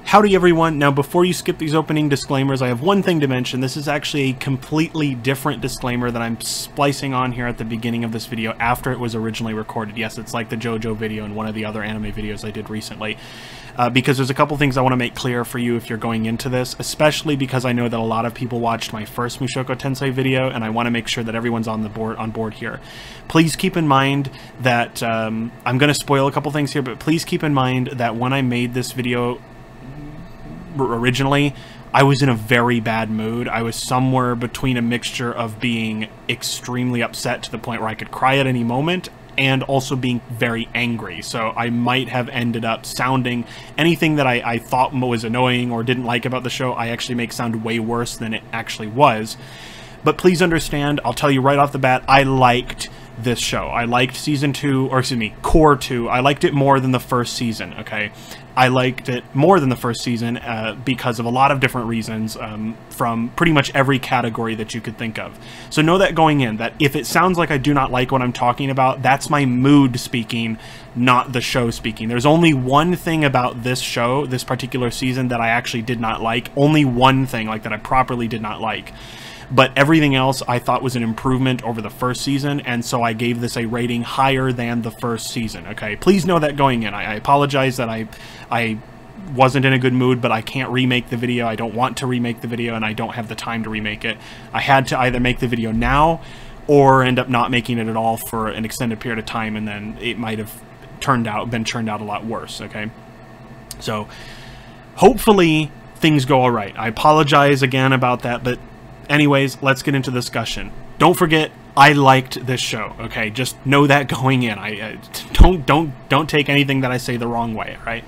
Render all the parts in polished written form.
Howdy everyone. Now before you skip these opening disclaimers, I have one thing to mention. This is actually a completely different disclaimer that I'm splicing on here at the beginning of this video after it was originally recorded. Yes, it's like the JoJo video and one of the other anime videos I did recently. Because there's a couple things I want to make clear for you if you're going into this, especially because I know that a lot of people watched my first Mushoku Tensei video, and I want to make sure that everyone's on board here. Please keep in mind that I'm going to spoil a couple things here, but please keep in mind that when I made this video originally, I was in a very bad mood. I was somewhere between a mixture of being extremely upset to the point where I could cry at any moment and also being very angry. So I might have ended up sounding anything that I thought was annoying or didn't like about the show, I actually make sound way worse than it actually was. But please understand, I'll tell you right off the bat, I liked this show. I liked season 2, or excuse me, Cour 2. I liked it more than the first season, okay? I liked it more than the first season because of a lot of different reasons from pretty much every category that you could think of. So know that going in, that if it sounds like I do not like what I'm talking about, that's my mood speaking, not the show speaking. There's only one thing about this show, this particular season, that I actually did not like. Only one thing, like, that I properly did not like. But everything else I thought was an improvement over the first season, and so I gave this a rating higher than the first season, okay? Please know that going in. I apologize that I wasn't in a good mood, but I can't remake the video. I don't want to remake the video, and I don't have the time to remake it. I had to either make the video now or end up not making it at all for an extended period of time, and then it might have been turned out a lot worse, okay? So, hopefully, things go all right. I apologize again about that, but anyways, let's get into the discussion. Don't forget, I liked this show, okay? Just know that going in. Don't take anything that I say the wrong way, all right?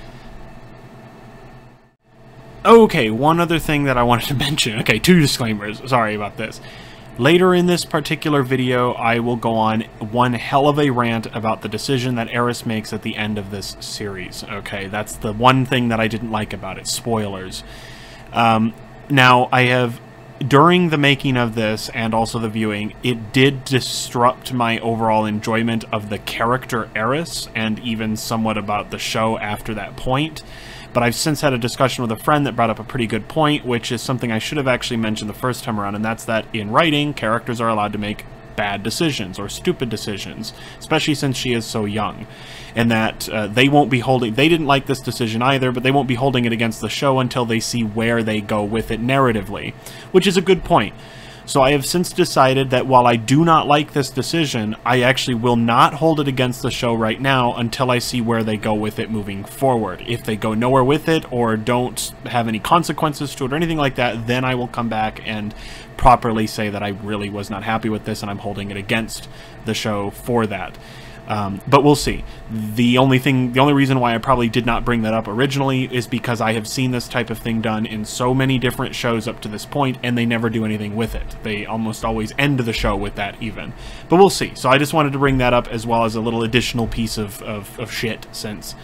Okay, one other thing that I wanted to mention. Okay, 2 disclaimers. Sorry about this. Later in this particular video, I will go on one hell of a rant about the decision that Eris makes at the end of this series, okay? That's the one thing that I didn't like about it. Spoilers. Now, I have, during the making of this and also the viewing, it did disrupt my overall enjoyment of the character Eris and even somewhat about the show after that point. But I've since had a discussion with a friend that brought up a pretty good point, which is something I should have actually mentioned the first time around, and that's that in writing, characters are allowed to make bad decisions or stupid decisions, especially since she is so young, and that they won't be holding, they didn't like this decision either, but they won't be holding it against the show until they see where they go with it narratively, which is a good point. So I have since decided that while I do not like this decision, I actually will not hold it against the show right now until I see where they go with it moving forward. If they go nowhere with it or don't have any consequences to it or anything like that, then I will come back and properly say that I really was not happy with this and I'm holding it against the show for that. But we'll see. The only reason why I probably did not bring that up originally is because I have seen this type of thing done in so many different shows up to this point, and they never do anything with it. They almost always end the show with that even. But we'll see. So I just wanted to bring that up as well as a little additional piece of shit, since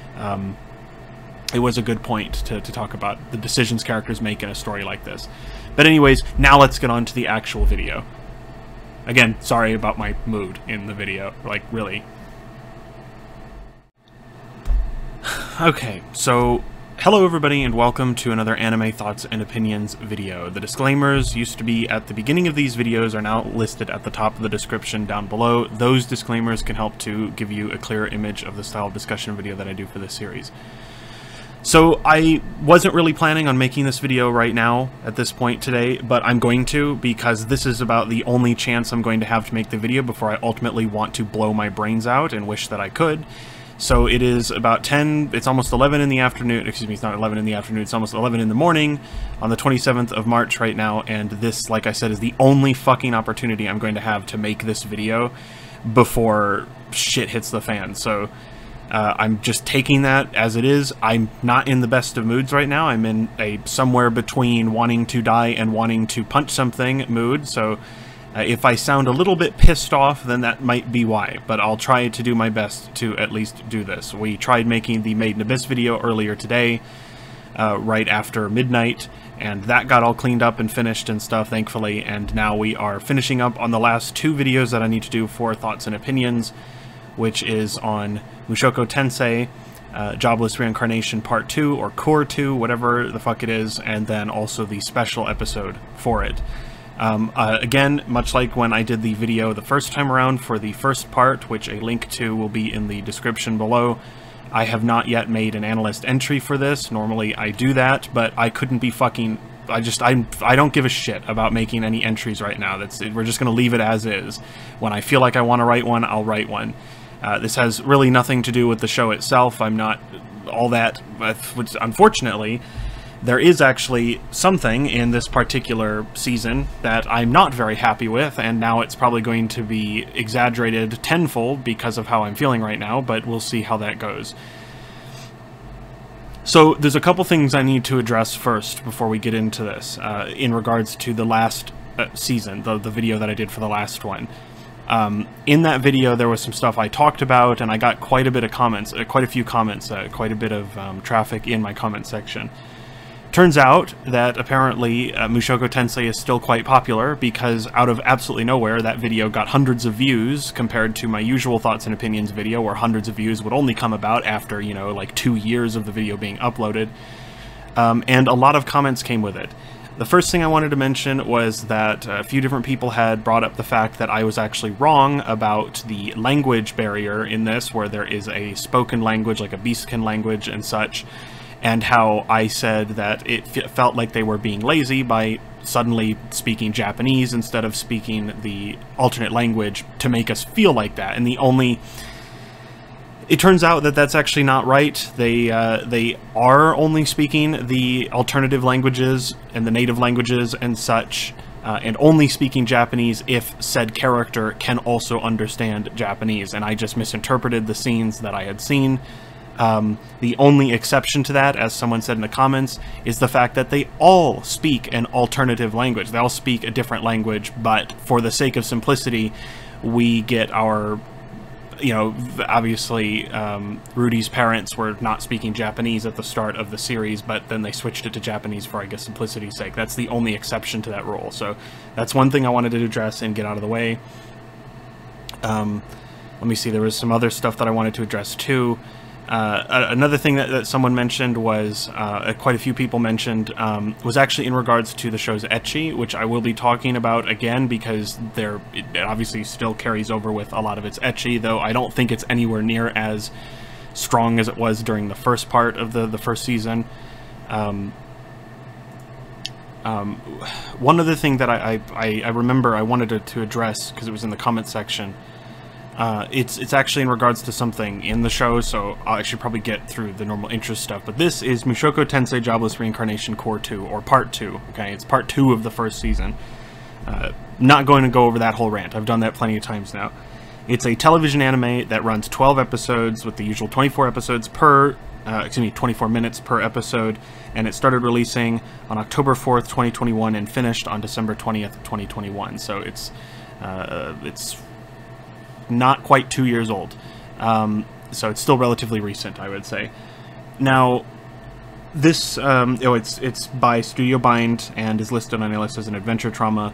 it was a good point to talk about the decisions characters make in a story like this. But anyways, now let's get on to the actual video. Again, sorry about my mood in the video, like, really. Okay, so, hello everybody and welcome to another Anime Thoughts and Opinions video. The disclaimers used to be at the beginning of these videos are now listed at the top of the description down below. Those disclaimers can help to give you a clearer image of the style of discussion video that I do for this series. So I wasn't really planning on making this video right now at this point today, but I'm going to, because this is about the only chance I'm going to have to make the video before I ultimately want to blow my brains out and wish that I could. So it is about 10, it's almost 11 in the afternoon, excuse me, it's not 11 in the afternoon, it's almost 11 in the morning on the 27th of March right now, and this, like I said, is the only fucking opportunity I'm going to have to make this video before shit hits the fan. So I'm just taking that as it is. I'm not in the best of moods right now. I'm in a somewhere between wanting to die and wanting to punch something mood, so if I sound a little bit pissed off, then that might be why, but I'll try to do my best to at least do this. We tried making the Made in Abyss video earlier today, right after midnight, and that got all cleaned up and finished and stuff, thankfully, and now we are finishing up on the last 2 videos that I need to do for Thoughts and Opinions, which is on Mushoku Tensei, Jobless Reincarnation Part 2, or Cour 2, whatever the fuck it is, and then also the special episode for it. Again, much like when I did the video the first time around for the first part, which a link to will be in the description below, I have not yet made an analyst entry for this. Normally I do that, but I couldn't be fucking... I don't give a shit about making any entries right now. We're just going to leave it as is. When I feel like I want to write one, I'll write one. This has really nothing to do with the show itself. I'm not all that... Unfortunately, there is actually something in this particular season that I'm not very happy with, and now it's probably going to be exaggerated tenfold because of how I'm feeling right now, but we'll see how that goes. So there's a couple things I need to address first before we get into this, in regards to the last season, the video that I did for the last one. In that video, there was some stuff I talked about, and I got quite a bit of comments, quite a few comments, quite a bit of traffic in my comment section. Turns out that apparently Mushoku Tensei is still quite popular, because out of absolutely nowhere that video got hundreds of views compared to my usual thoughts and opinions video, where hundreds of views would only come about after, you know, like 2 years of the video being uploaded. And a lot of comments came with it. The first thing I wanted to mention was that a few different people had brought up the fact that I was actually wrong about the language barrier in this, where there is a spoken language, like a beastkin language and such, and how I said that it felt like they were being lazy by suddenly speaking Japanese instead of speaking the alternate language to make us feel like that. And it turns out that that's actually not right. They are only speaking the alternative languages and the native languages and such, and only speaking Japanese if said character can also understand Japanese. And I just misinterpreted the scenes that I had seen. The only exception to that, as someone said in the comments, is the fact that they all speak an alternative language. They all speak a different language, but for the sake of simplicity, we get our... You know, obviously, Rudy's parents were not speaking Japanese at the start of the series, but then they switched it to Japanese for, I guess, simplicity's sake. That's the only exception to that rule. So that's one thing I wanted to address and get out of the way. Let me see, there was some other stuff that I wanted to address too. Another thing that someone mentioned was, quite a few people mentioned, was actually in regards to the show's ecchi, which I will be talking about again because it obviously still carries over with a lot of its ecchi, though I don't think it's anywhere near as strong as it was during the first part of the first season. One other thing that I remember I wanted to address, because it was in the comment section, it's actually in regards to something in the show, so I should probably get through the normal interest stuff. But this is Mushoku Tensei Jobless Reincarnation Cour 2, or Part 2, okay? It's Part 2 of the first season. Not going to go over that whole rant. I've done that plenty of times now. It's a television anime that runs 12 episodes with the usual 24 episodes per... 24 minutes per episode, and it started releasing on October 4th, 2021, and finished on December 20th, 2021. So it's not quite 2 years old. So it's still relatively recent, I would say. Now, this, it's by Studio Bind and is listed on a list as an adventure drama,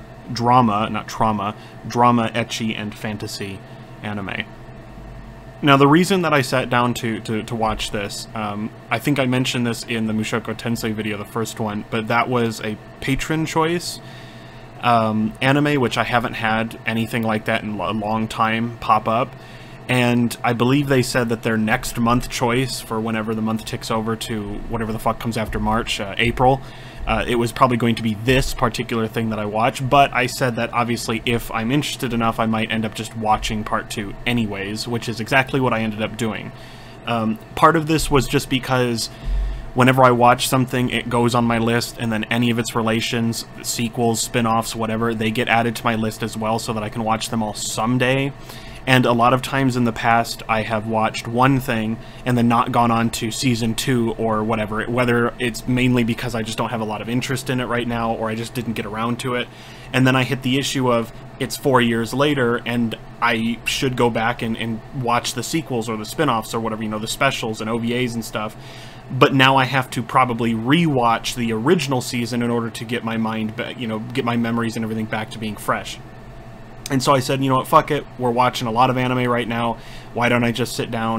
ecchi, and fantasy anime. Now, the reason that I sat down to watch this, I think I mentioned this in the Mushoku Tensei video, the first one, but that was a patron choice anime, which I haven't had anything like that in a long time pop up. And I believe they said that their next month choice for whenever the month ticks over to whatever the fuck comes after March, April, it was probably going to be this particular thing that I watch. But I said that obviously if I'm interested enough, I might end up just watching Part 2 anyways, which is exactly what I ended up doing. Part of this was just because whenever I watch something, it goes on my list, and then any of its relations, sequels, spin-offs, whatever, they get added to my list as well so that I can watch them all someday. And a lot of times in the past, I have watched one thing and then not gone on to season 2 or whatever, whether it's mainly because I just don't have a lot of interest in it right now, or I just didn't get around to it. And then I hit the issue of it's 4 years later, and I should go back and watch the sequels or the spin-offs or whatever, you know, the specials and OVAs and stuff. But now I have to probably rewatch the original season in order to get my mind back, you know, get my memories and everything back to being fresh. And so I said, you know what, fuck it, we're watching a lot of anime right now, why don't I just sit down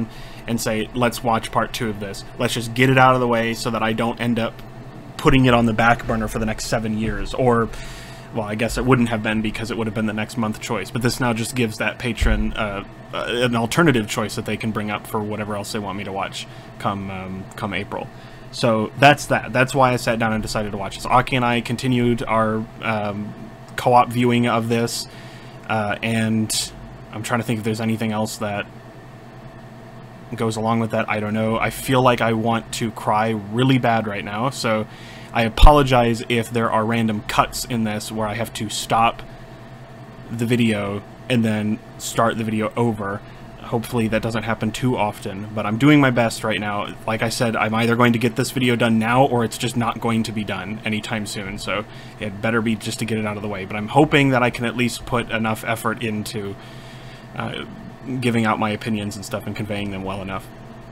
and say, let's watch part 2 of this. Let's just get it out of the way so that I don't end up putting it on the back burner for the next 7 years. Or, well, I guess it wouldn't have been, because it would have been the next month choice. But this now just gives that patron an alternative choice that they can bring up for whatever else they want me to watch come April. So that's that. That's why I sat down and decided to watch this. Aki and I continued our co-op viewing of this, and I'm trying to think if there's anything else that goes along with that. I don't know. I feel like I want to cry really bad right now, so I apologize if there are random cuts in this where I have to stop the video and then start the video over. Hopefully that doesn't happen too often, but I'm doing my best right now. Like I said, I'm either going to get this video done now, or it's just not going to be done anytime soon, so it better be just to get it out of the way. But I'm hoping that I can at least put enough effort into giving out my opinions and stuff and conveying them well enough.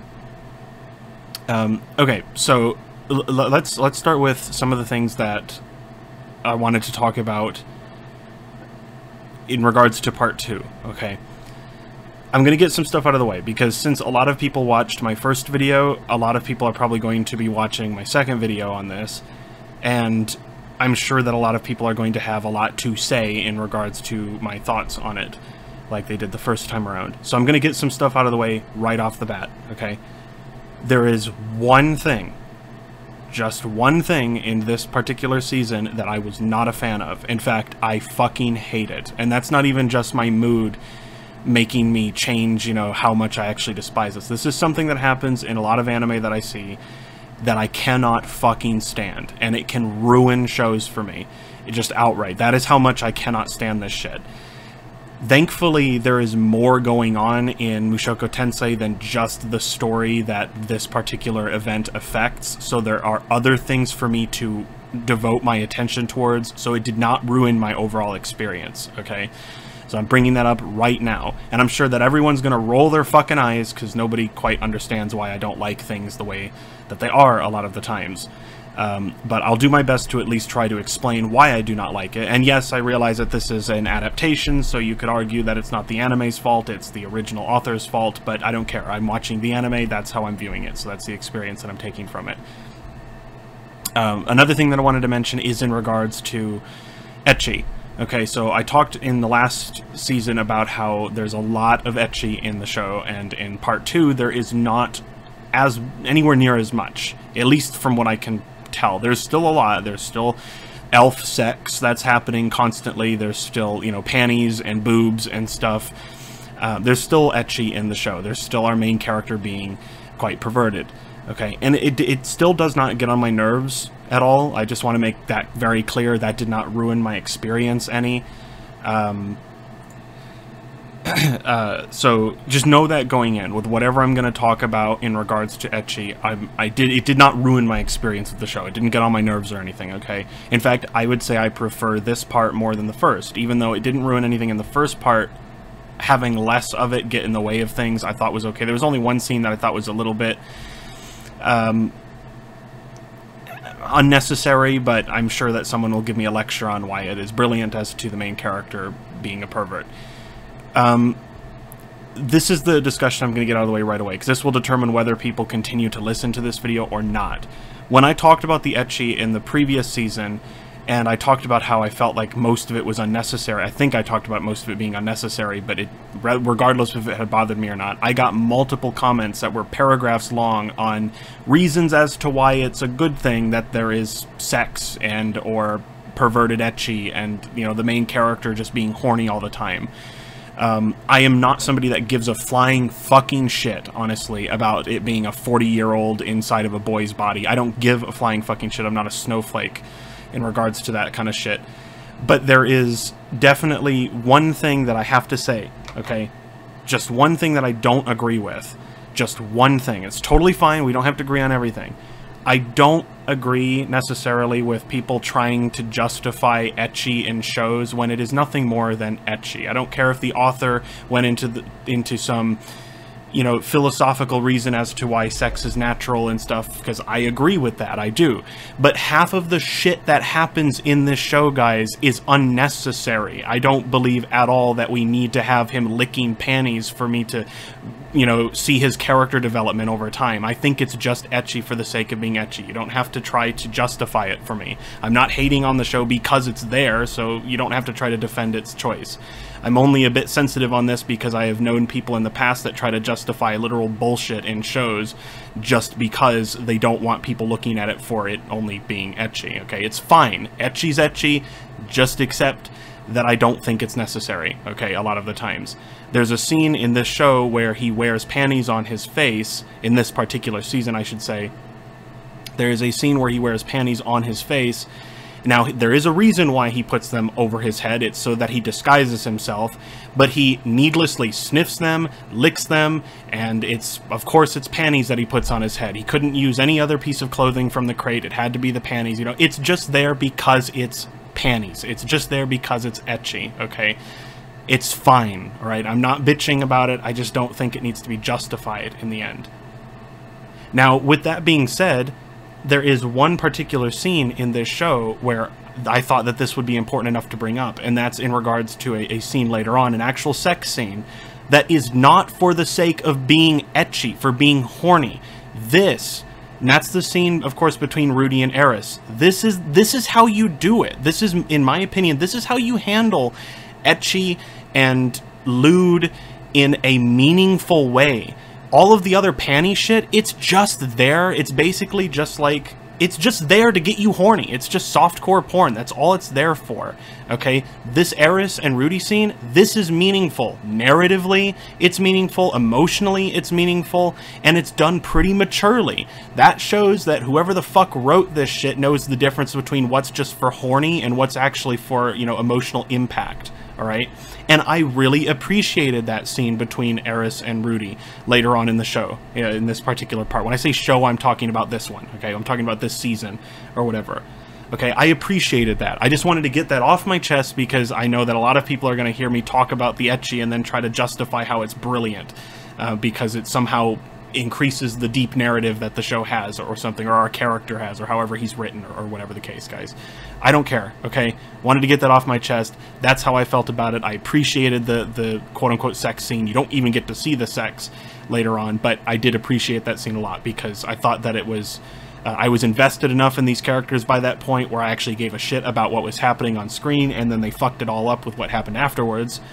Okay, so let's start with some of the things that I wanted to talk about in regards to part 2, okay? I'm going to get some stuff out of the way, because since a lot of people watched my first video, a lot of people are probably going to be watching my second video on this, and I'm sure that a lot of people are going to have a lot to say in regards to my thoughts on it, like they did the first time around. So I'm going to get some stuff out of the way right off the bat, okay? There is one thing, just one thing in this particular season that I was not a fan of. In fact, I fucking hate it. And that's not even just my mood making me change, you know, how much I actually despise this. This is something that happens in a lot of anime that I see that I cannot fucking stand. And it can ruin shows for me. It just outright. That is how much I cannot stand this shit. Thankfully, there is more going on in Mushoku Tensei than just the story that this particular event affects, so there are other things for me to devote my attention towards, so it did not ruin my overall experience, okay? So I'm bringing that up right now, and I'm sure that everyone's gonna roll their fucking eyes, because nobody quite understands why I don't like things the way that they are a lot of the times. But I'll do my best to at least try to explain why I do not like it. And yes, I realize that this is an adaptation, so you could argue that it's not the anime's fault, it's the original author's fault, but I don't care. I'm watching the anime, that's how I'm viewing it, so that's the experience that I'm taking from it. Another thing that I wanted to mention is in regards to ecchi. Okay, so I talked in the last season about how there's a lot of ecchi in the show, and in part 2 there is not anywhere near as much, at least from what I can tell. There's still a lot. There's still elf sex that's happening constantly. There's still, you know, panties and boobs and stuff. There's still ecchi in the show. There's still our main character being quite perverted. Okay, and it still does not get on my nerves at all. I just want to make that very clear. That did not ruin my experience any. So just know that going in with whatever I'm going to talk about in regards to ecchi, it did not ruin my experience with the show. It didn't get on my nerves or anything, okay? In fact, I would say I prefer this part more than the first, even though it didn't ruin anything in the first part. Having less of it get in the way of things I thought was okay. There was only one scene that I thought was a little bit unnecessary, but I'm sure that someone will give me a lecture on why it is brilliant as to the main character being a pervert. This is the discussion I'm going to get out of the way right away, because this will determine whether people continue to listen to this video or not. When I talked about the ecchi in the previous season, and I talked about how I felt like most of it was unnecessary, I think I talked about most of it being unnecessary, but regardless if it had bothered me or not, I got multiple comments that were paragraphs long on reasons as to why it's a good thing that there is sex and or perverted ecchi and, you know, the main character just being horny all the time. I am not somebody that gives a flying fucking shit, honestly, about it being a 40-year-old inside of a boy's body. I don't give a flying fucking shit. I'm not a snowflake in regards to that kind of shit. But there is definitely one thing that I have to say, okay? Just one thing that I don't agree with. Just one thing. It's totally fine. We don't have to agree on everything. I don't agree necessarily with people trying to justify ecchi in shows when it is nothing more than ecchi. I don't care if the author went into some, you know, philosophical reason as to why sex is natural and stuff, because I agree with that, I do. But half of the shit that happens in this show, guys, is unnecessary. I don't believe at all that we need to have him licking panties for me to you know, see his character development over time. I think it's just ecchi for the sake of being ecchi. You don't have to try to justify it for me. I'm not hating on the show because it's there, so you don't have to try to defend its choice. I'm only a bit sensitive on this because I have known people in the past that try to justify literal bullshit in shows just because they don't want people looking at it for it only being ecchi, okay? It's fine. Ecchi's ecchi, just accept that I don't think it's necessary, okay, a lot of the times. There's a scene in this show where he wears panties on his face, in this particular season, I should say. There is a scene where he wears panties on his face. Now, there is a reason why he puts them over his head. It's so that he disguises himself, but he needlessly sniffs them, licks them, and of course, it's panties that he puts on his head. He couldn't use any other piece of clothing from the crate. It had to be the panties, you know. It's just there because it's panties. It's just there because it's ecchi, okay? It's fine, all right? I'm not bitching about it. I just don't think it needs to be justified in the end. Now, with that being said, there is one particular scene in this show where I thought that this would be important enough to bring up, and that's in regards to a scene later on, an actual sex scene, that is not for the sake of being ecchi, for being horny. And that's the scene, of course, between Rudy and Eris. This is how you do it. This is, in my opinion, this is how you handle ecchi and lewd in a meaningful way. All of the other panty shit, it's just there. It's basically just like, it's just there to get you horny. It's just softcore porn. That's all it's there for, okay? This Eris and Rudy scene, this is meaningful. Narratively, it's meaningful. Emotionally, it's meaningful. And it's done pretty maturely. That shows that whoever the fuck wrote this shit knows the difference between what's just for horny and what's actually for, you know, emotional impact. All right, and I really appreciated that scene between Eris and Rudy later on in the show, in this particular part. When I say show, I'm talking about this one, okay? I'm talking about this season or whatever. Okay, I appreciated that. I just wanted to get that off my chest because I know that a lot of people are going to hear me talk about the ecchi and then try to justify how it's brilliant because it somehow increases the deep narrative that the show has or something, or our character has, or however he's written, or whatever the case, guys. I don't care, okay? Wanted to get that off my chest. That's how I felt about it. I appreciated the quote-unquote sex scene. You don't even get to see the sex later on, but I did appreciate that scene a lot because I thought that it was... I was invested enough in these characters by that point where I actually gave a shit about what was happening on screen, and then they fucked it all up with what happened afterwards.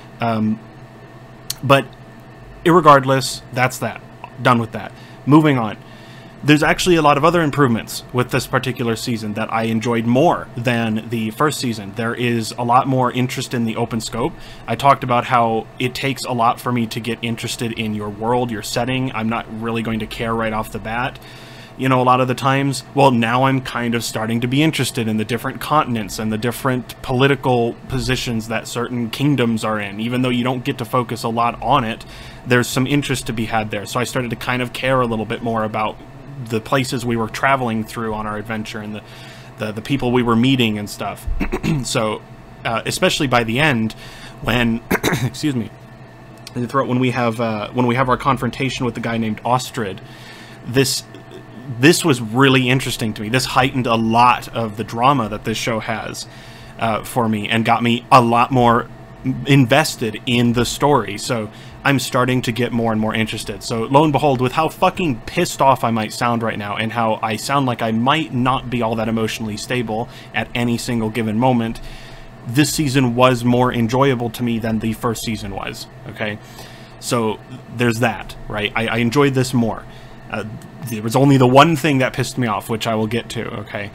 But irregardless, that's that. Done with that. Moving on. There's actually a lot of other improvements with this particular season that I enjoyed more than the first season. There is a lot more interest in the open scope. I talked about how it takes a lot for me to get interested in your world, your setting. I'm not really going to care right off the bat. You know, a lot of the times, well, now I'm kind of starting to be interested in the different continents and the different political positions that certain kingdoms are in. Even though you don't get to focus a lot on it, there's some interest to be had there. So I started to kind of care a little bit more about the places we were traveling through on our adventure and the people we were meeting and stuff. So, especially by the end, when, excuse me, in the throat, when we have our confrontation with the guy named Ostrid, this was really interesting to me. This heightened a lot of the drama that this show has for me and got me a lot more invested in the story. So I'm starting to get more and more interested. So lo and behold, with how fucking pissed off I might sound right now and how I sound like I might not be all that emotionally stable at any single given moment, this season was more enjoyable to me than the first season was, okay? So there's that, right? I enjoyed this more. There was only the one thing that pissed me off, which I will get to, okay?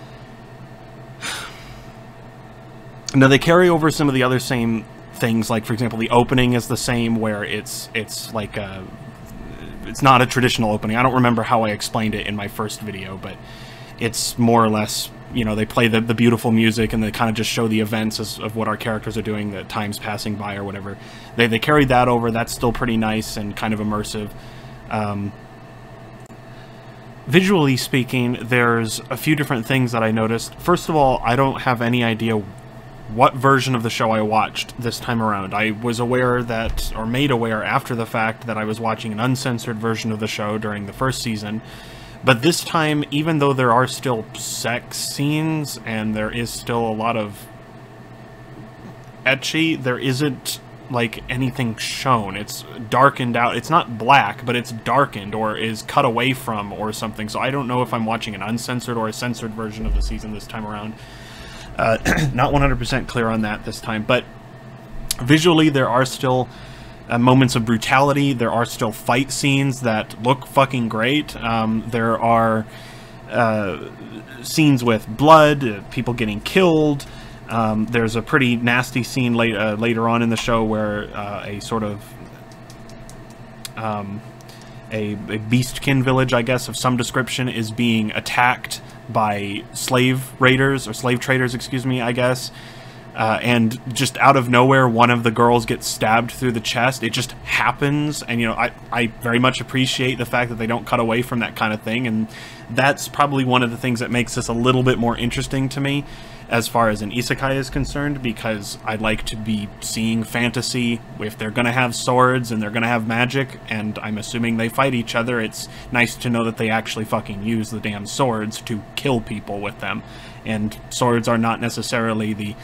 Now, they carry over some of the other same things, like, for example, the opening is the same, where it's like it's not a traditional opening. I don't remember how I explained it in my first video, but it's more or less, you know, they play the beautiful music and they kind of just show the events of what our characters are doing, the times passing by or whatever. They carried that over. That's still pretty nice and kind of immersive. Visually speaking, there's a few different things that I noticed. First of all, I don't have any idea what version of the show I watched this time around. I was aware that, or made aware after the fact, that I was watching an uncensored version of the show during the first season. But this time, even though there are still sex scenes and there is still a lot of ecchi, there isn't like anything shown. It's darkened out. It's not black, but it's darkened or is cut away from or something. So I don't know if I'm watching an uncensored or a censored version of the season this time around. Not 100% clear on that this time, but visually there are still moments of brutality. There are still fight scenes that look fucking great. There are scenes with blood, people getting killed. There's a pretty nasty scene later on in the show where a sort of a beastkin village, I guess, of some description is being attacked by slave raiders, or slave traders, excuse me, I guess. And just out of nowhere, one of the girls gets stabbed through the chest. It just happens, and, you know, I very much appreciate the fact that they don't cut away from that kind of thing, and that's probably one of the things that makes this a little bit more interesting to me as far as an isekai is concerned, because I'd like to be seeing fantasy. If they're going to have swords and they're going to have magic, and I'm assuming they fight each other, it's nice to know that they actually fucking use the damn swords to kill people with them. And swords are not necessarily the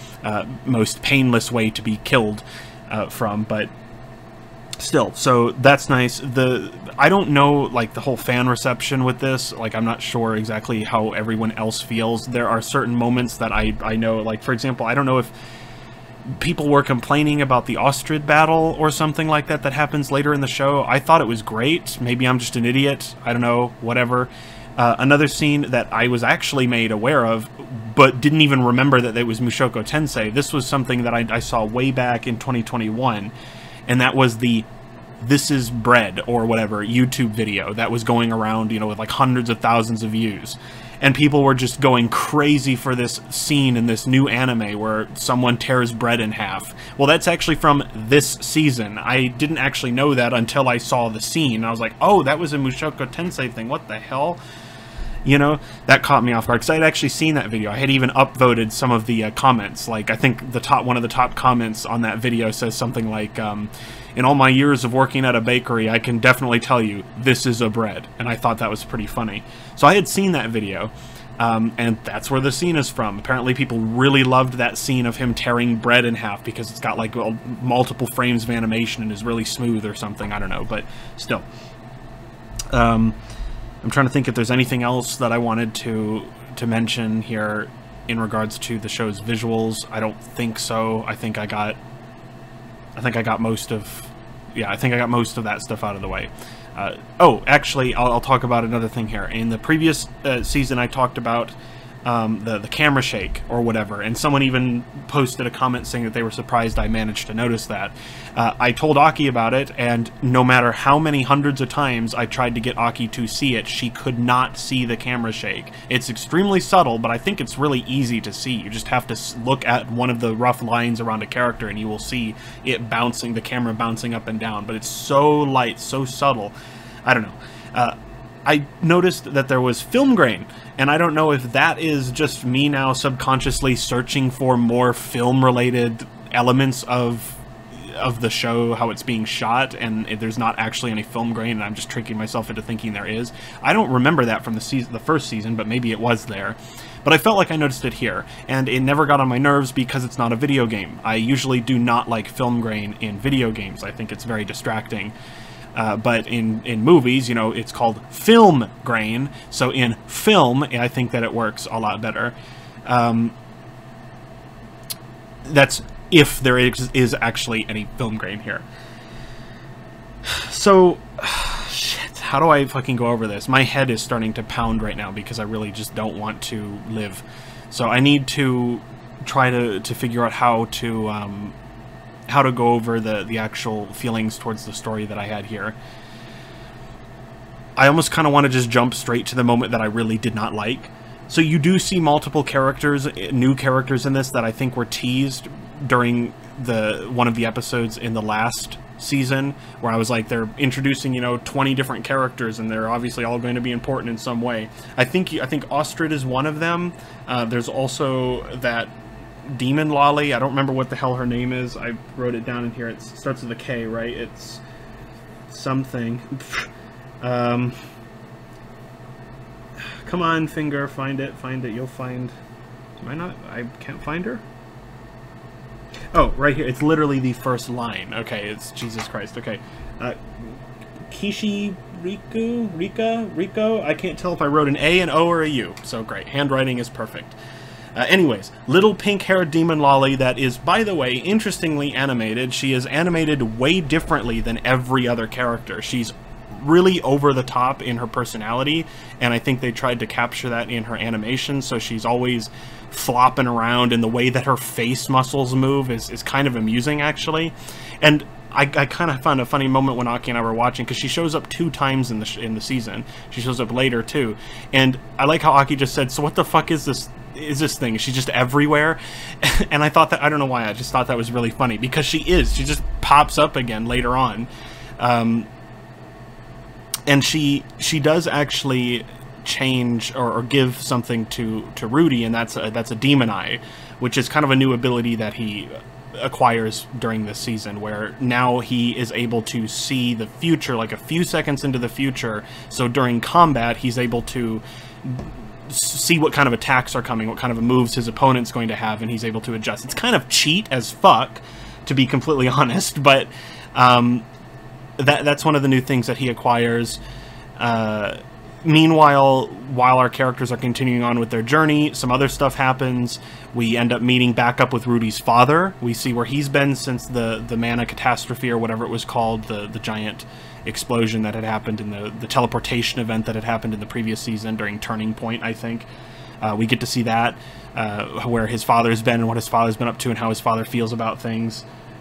most painless way to be killed from, but still, so that's nice. I don't know, like, the whole fan reception with this. Like, I'm not sure exactly how everyone else feels. There are certain moments that I know, like, for example, I don't know if people were complaining about the Ostrid battle or something like that that happens later in the show. I thought it was great. Maybe I'm just an idiot. I don't know, whatever. Another scene that I was actually made aware of, but didn't even remember that it was Mushoku Tensei. This was something that I saw way back in 2021, and that was the "This is Bread" or whatever YouTube video that was going around, you know, with like hundreds of thousands of views. And people were just going crazy for this scene in this new anime where someone tears bread in half. Well, that's actually from this season. I didn't actually know that until I saw the scene. I was like, oh, that was a Mushoku Tensei thing. What the hell? You know, that caught me off guard, because I had actually seen that video. I had even upvoted some of the comments. Like, I think one of the top comments on that video says something like, in all my years of working at a bakery, I can definitely tell you, this is a bread. And I thought that was pretty funny. So I had seen that video, and that's where the scene is from. Apparently people really loved that scene of him tearing bread in half, because it's got, like, multiple frames of animation and is really smooth or something. I don't know, but still. I'm trying to think if there's anything else that I wanted to mention here in regards to the show's visuals. I don't think so. I think I got most of that stuff out of the way. Oh, actually, I'll talk about another thing here. In the previous season, I talked about the camera shake or whatever, and someone even posted a comment saying that they were surprised I managed to notice that. I told Aki about it, and no matter how many hundreds of times I tried to get Aki to see it, she could not see the camera shake. It's extremely subtle, but I think it's really easy to see. You just have to look at one of the rough lines around a character and you will see it bouncing, the camera bouncing up and down, but it's so light, so subtle. I don't know. I noticed that there was film grain, and I don't know if that is just me now subconsciously searching for more film-related elements of the show, how it's being shot, and there's not actually any film grain, and I'm just tricking myself into thinking there is. I don't remember that from the first season, but maybe it was there. But I felt like I noticed it here, and it never got on my nerves because it's not a video game. I usually do not like film grain in video games. I think it's very distracting. But in movies, you know, it's called film grain. So in film, I think that it works a lot better. That's if there is actually any film grain here. So, shit, how do I fucking go over this? My head is starting to pound right now because I really just don't want to live. So I need to try to figure out how to go over the actual feelings towards the story that I had here. I almost kind of want to just jump straight to the moment that I really did not like. So you do see multiple characters, new characters in this that I think were teased during one of the episodes in the last season, where I was like, they're introducing, you know, 20 different characters, and they're obviously all going to be important in some way. I think Ostrid is one of them. There's also that Demon Lolly. I don't remember what the hell her name is. I wrote it down in here. It starts with a K, right? It's something. Come on, finger, find it. You'll find. Am I not? I can't find her. Oh, right here. It's literally the first line. Okay, it's Jesus Christ. Okay. Kishi Rico? I can't tell if I wrote an A, an O, or a U. So great. Handwriting is perfect. Anyways, little pink-haired demon lolly that is, by the way, interestingly animated. She is animated way differently than every other character. She's really over the top in her personality, and I think they tried to capture that in her animation, so she's always flopping around, and the way that her face muscles move is kind of amusing, actually. And I kind of found a funny moment when Aki and I were watching, because she shows up 2 times in the season. She shows up later, too. And I like how Aki just said, so what the fuck is this thing? Is she just everywhere? And I thought that, I don't know why, I just thought that was really funny, because she just pops up again later on. And she does actually change or give something to Rudy, and that's a demon eye, which is kind of a new ability that he acquires during this season, where now he is able to see the future, like a few seconds into the future. So during combat, he's able to see what kind of attacks are coming, what kind of moves his opponent's going to have, and he's able to adjust. It's kind of cheat as fuck, to be completely honest, but that's one of the new things that he acquires. Meanwhile, while our characters are continuing on with their journey, some other stuff happens. We end up meeting back up with Rudy's father. We see where he's been since the mana catastrophe, or whatever it was called, the giant explosion that had happened in the teleportation event that had happened in the previous season during Turning Point, I think. We get to see that, where his father's been and what his father's been up to and how his father feels about things.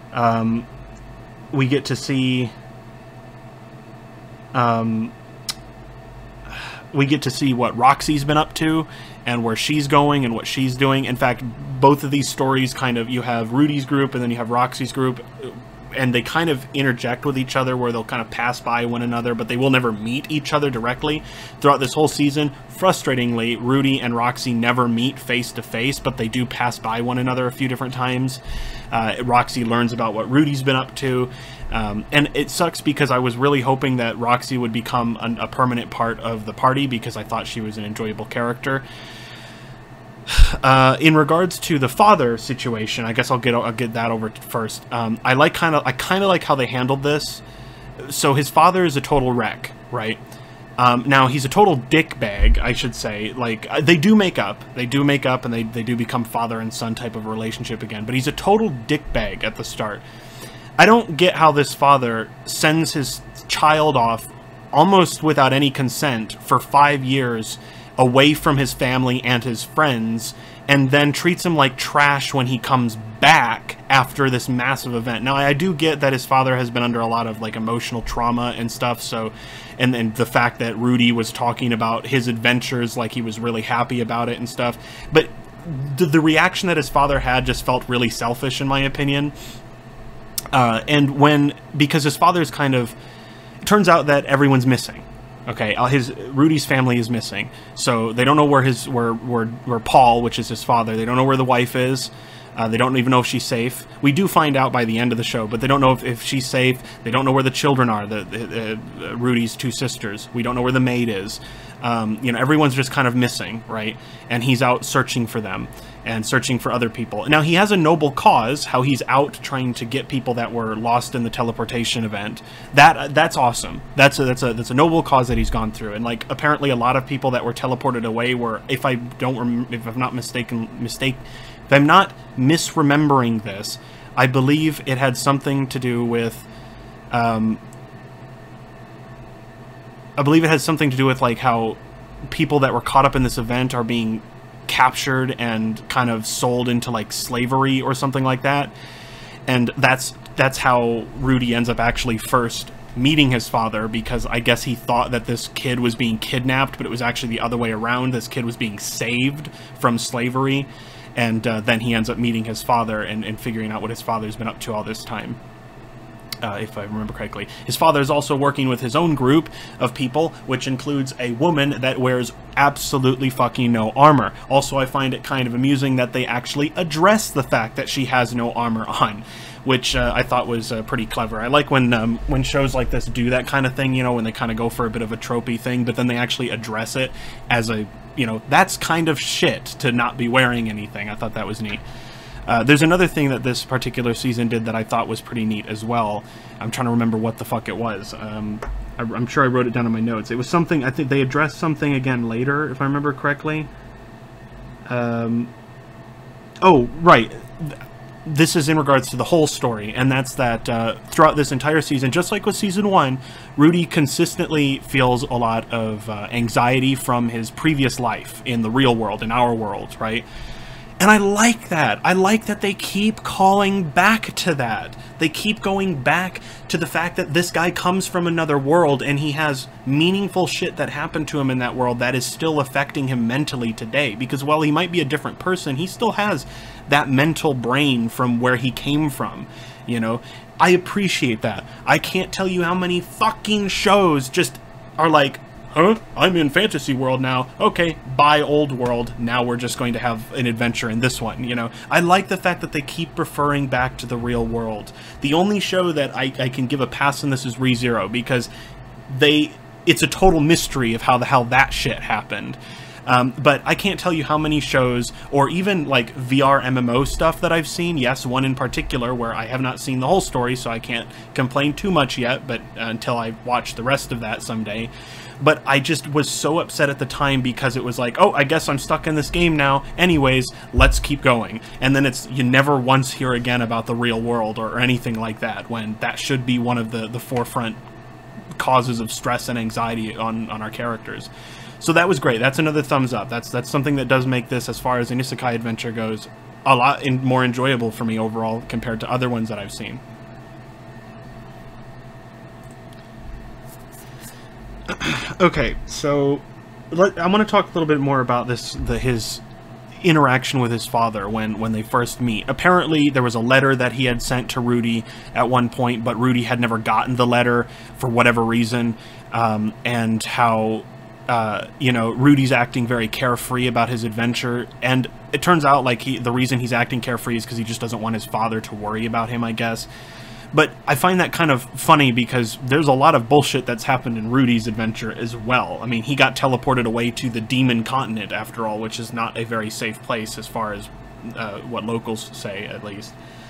We get to see... we get to see what Roxy's been up to and where she's going and what she's doing. In fact, both of these stories kind of, you have Rudy's group and then you have Roxy's group, and they kind of interject with each other, where they'll kind of pass by one another, but they will never meet each other directly. Throughout this whole season, frustratingly, Rudy and Roxy never meet face to face, but they do pass by one another a few different times. Roxy learns about what Rudy's been up to. And it sucks, because I was really hoping that Roxy would become a permanent part of the party, because I thought she was an enjoyable character. In regards to the father situation, I guess I'll get that over first. I kind of like how they handled this. So his father is a total wreck, right? Now he's a total dickbag, I should say. Like, they do make up, and they do become father and son type of relationship again. But he's a total dickbag at the start. I don't get how this father sends his child off almost without any consent for 5 years away from his family and his friends, and then treats him like trash when he comes back after this massive event. Now, I do get that his father has been under a lot of, like, emotional trauma and stuff, so, and then the fact that Rudy was talking about his adventures like he was really happy about it and stuff, but the reaction that his father had just felt really selfish, in my opinion. And because his father's kind of, it turns out that everyone's missing. Okay, Rudy's family is missing, so they don't know where Paul, which is his father, they don't know where the wife is. They don't even know if she's safe. We do find out by the end of the show, but they don't know if she's safe. They don't know where the children are, Rudy's 2 sisters. We don't know where the maid is. You know, everyone's just kind of missing, right? And he's out searching for them and searching for other people. Now, he has a noble cause, how he's out trying to get people that were lost in the teleportation event. That's awesome. That's a noble cause that he's gone through. And, like, apparently a lot of people that were teleported away were, if I'm not misremembering this, I believe it had something to do with, like, how people that were caught up in this event are being captured and kind of sold into, like, slavery or something like that. And that's how Rudy ends up actually first meeting his father, because I guess he thought that this kid was being kidnapped, but it was actually the other way around. This kid was being saved from slavery, and then he ends up meeting his father and figuring out what his father's been up to all this time. If I remember correctly. His father is also working with his own group of people, which includes a woman that wears absolutely fucking no armor. Also, I find it kind of amusing that they actually address the fact that she has no armor on, which I thought was pretty clever. I like when shows like this do that kind of thing, you know, when they kind of go for a bit of a tropey thing, but then they actually address it as a, you know, that's kind of shit to not be wearing anything. I thought that was neat. There's another thing that this particular season did that I thought was pretty neat as well. I'm trying to remember what the fuck it was. I'm sure I wrote it down in my notes. It was something, I think they addressed something again later, if I remember correctly. Oh, right. This is in regards to the whole story, and that's that throughout this entire season, just like with Season 1, Rudy consistently feels a lot of anxiety from his previous life in the real world, in our world, right? And I like that. I like that they keep calling back to that. They keep going back to the fact that this guy comes from another world and he has meaningful shit that happened to him in that world that is still affecting him mentally today. Because while he might be a different person, he still has that mental brain from where he came from, you know? I appreciate that. I can't tell you how many fucking shows just are like, huh? I'm in fantasy world now. Okay, bye old world. Now we're just going to have an adventure in this one, you know? I like the fact that they keep referring back to the real world. The only show that I can give a pass on this is ReZero, because it's a total mystery of how the hell that shit happened. But I can't tell you how many shows, or even like VR MMO stuff that I've seen. Yes, one in particular where I have not seen the whole story, so I can't complain too much yet, but until I watch the rest of that someday. But I just was so upset at the time because it was like, oh, I guess I'm stuck in this game now. Anyways, let's keep going. And then you never once hear again about the real world or anything like that, when that should be one of the forefront causes of stress and anxiety on our characters. So that was great. That's another thumbs up. That's something that does make this, as far as an isekai adventure goes, a lot more enjoyable for me overall compared to other ones that I've seen. Okay, so I want to talk a little bit more about his interaction with his father when they first meet. Apparently, there was a letter that he had sent to Rudy at one point, but Rudy had never gotten the letter for whatever reason, and how you know, Rudy's acting very carefree about his adventure, and it turns out like the reason he's acting carefree is because he just doesn't want his father to worry about him, I guess. But I find that kind of funny because there's a lot of bullshit that's happened in Rudy's adventure as well. I mean, he got teleported away to the Demon Continent, after all, which is not a very safe place as far as what locals say, at least.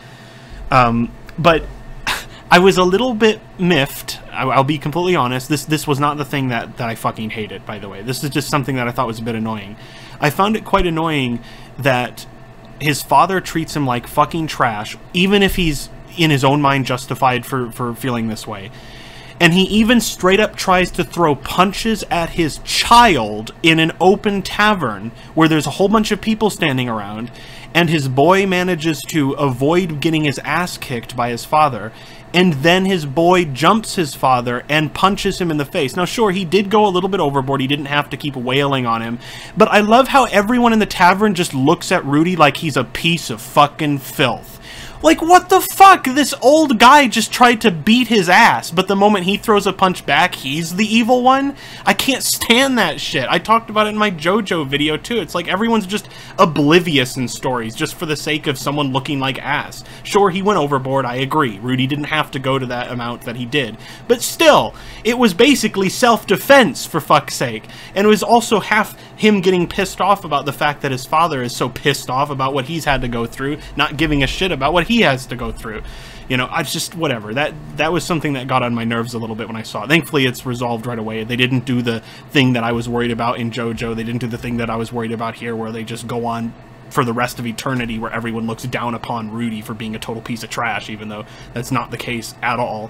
But I was a little bit miffed. I'll be completely honest. This was not the thing that I fucking hated, by the way. This is just something that I thought was a bit annoying. I found it quite annoying that his father treats him like fucking trash, even if he's in his own mind justified for feeling this way. And he even straight up tries to throw punches at his child in an open tavern where there's a whole bunch of people standing around, and his boy manages to avoid getting his ass kicked by his father, and then his boy jumps his father and punches him in the face. Now sure, he did go a little bit overboard, he didn't have to keep wailing on him, but I love how everyone in the tavern just looks at Rudy like he's a piece of fucking filth. Like, what the fuck? This old guy just tried to beat his ass, but the moment he throws a punch back, he's the evil one? I can't stand that shit. I talked about it in my JoJo video, too. It's like everyone's just oblivious in stories, just for the sake of someone looking like ass. Sure, he went overboard, I agree. Rudy didn't have to go to that amount that he did. But still, it was basically self-defense, for fuck's sake. And it was also half him getting pissed off about the fact that his father is so pissed off about what he's had to go through, not giving a shit about what he has to go through. You know, I just, whatever. That was something that got on my nerves a little bit when I saw it. Thankfully, it's resolved right away. They didn't do the thing that I was worried about in JoJo. They didn't do the thing that I was worried about here, where they just go on for the rest of eternity, where everyone looks down upon Rudy for being a total piece of trash, even though that's not the case at all.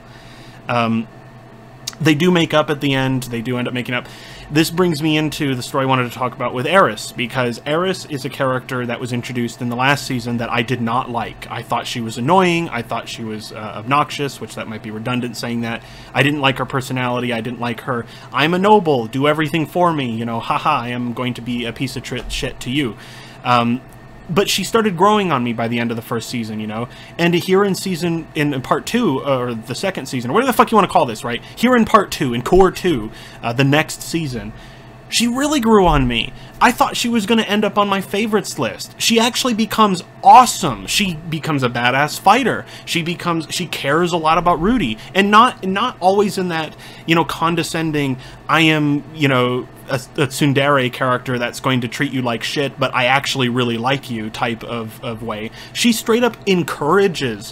They do make up at the end. They do end up making up. This brings me into the story I wanted to talk about with Eris, because Eris is a character that was introduced in the last season that I did not like. I thought she was annoying. I thought she was obnoxious, which that might be redundant saying that. I didn't like her personality. I didn't like her, I'm a noble, do everything for me, you know, haha, I am going to be a piece of shit to you. But she started growing on me by the end of the first season, you know? And here in part 2, or the second season, or whatever the fuck you want to call this, right? Here in part 2, in Cour 2, the next season, she really grew on me. I thought she was going to end up on my favorites list. She actually becomes awesome. She becomes a badass fighter. She cares a lot about Rudy. And not always in that, you know, condescending, I am, you know, a tsundere character that's going to treat you like shit, but I actually really like you type of way. She straight up encourages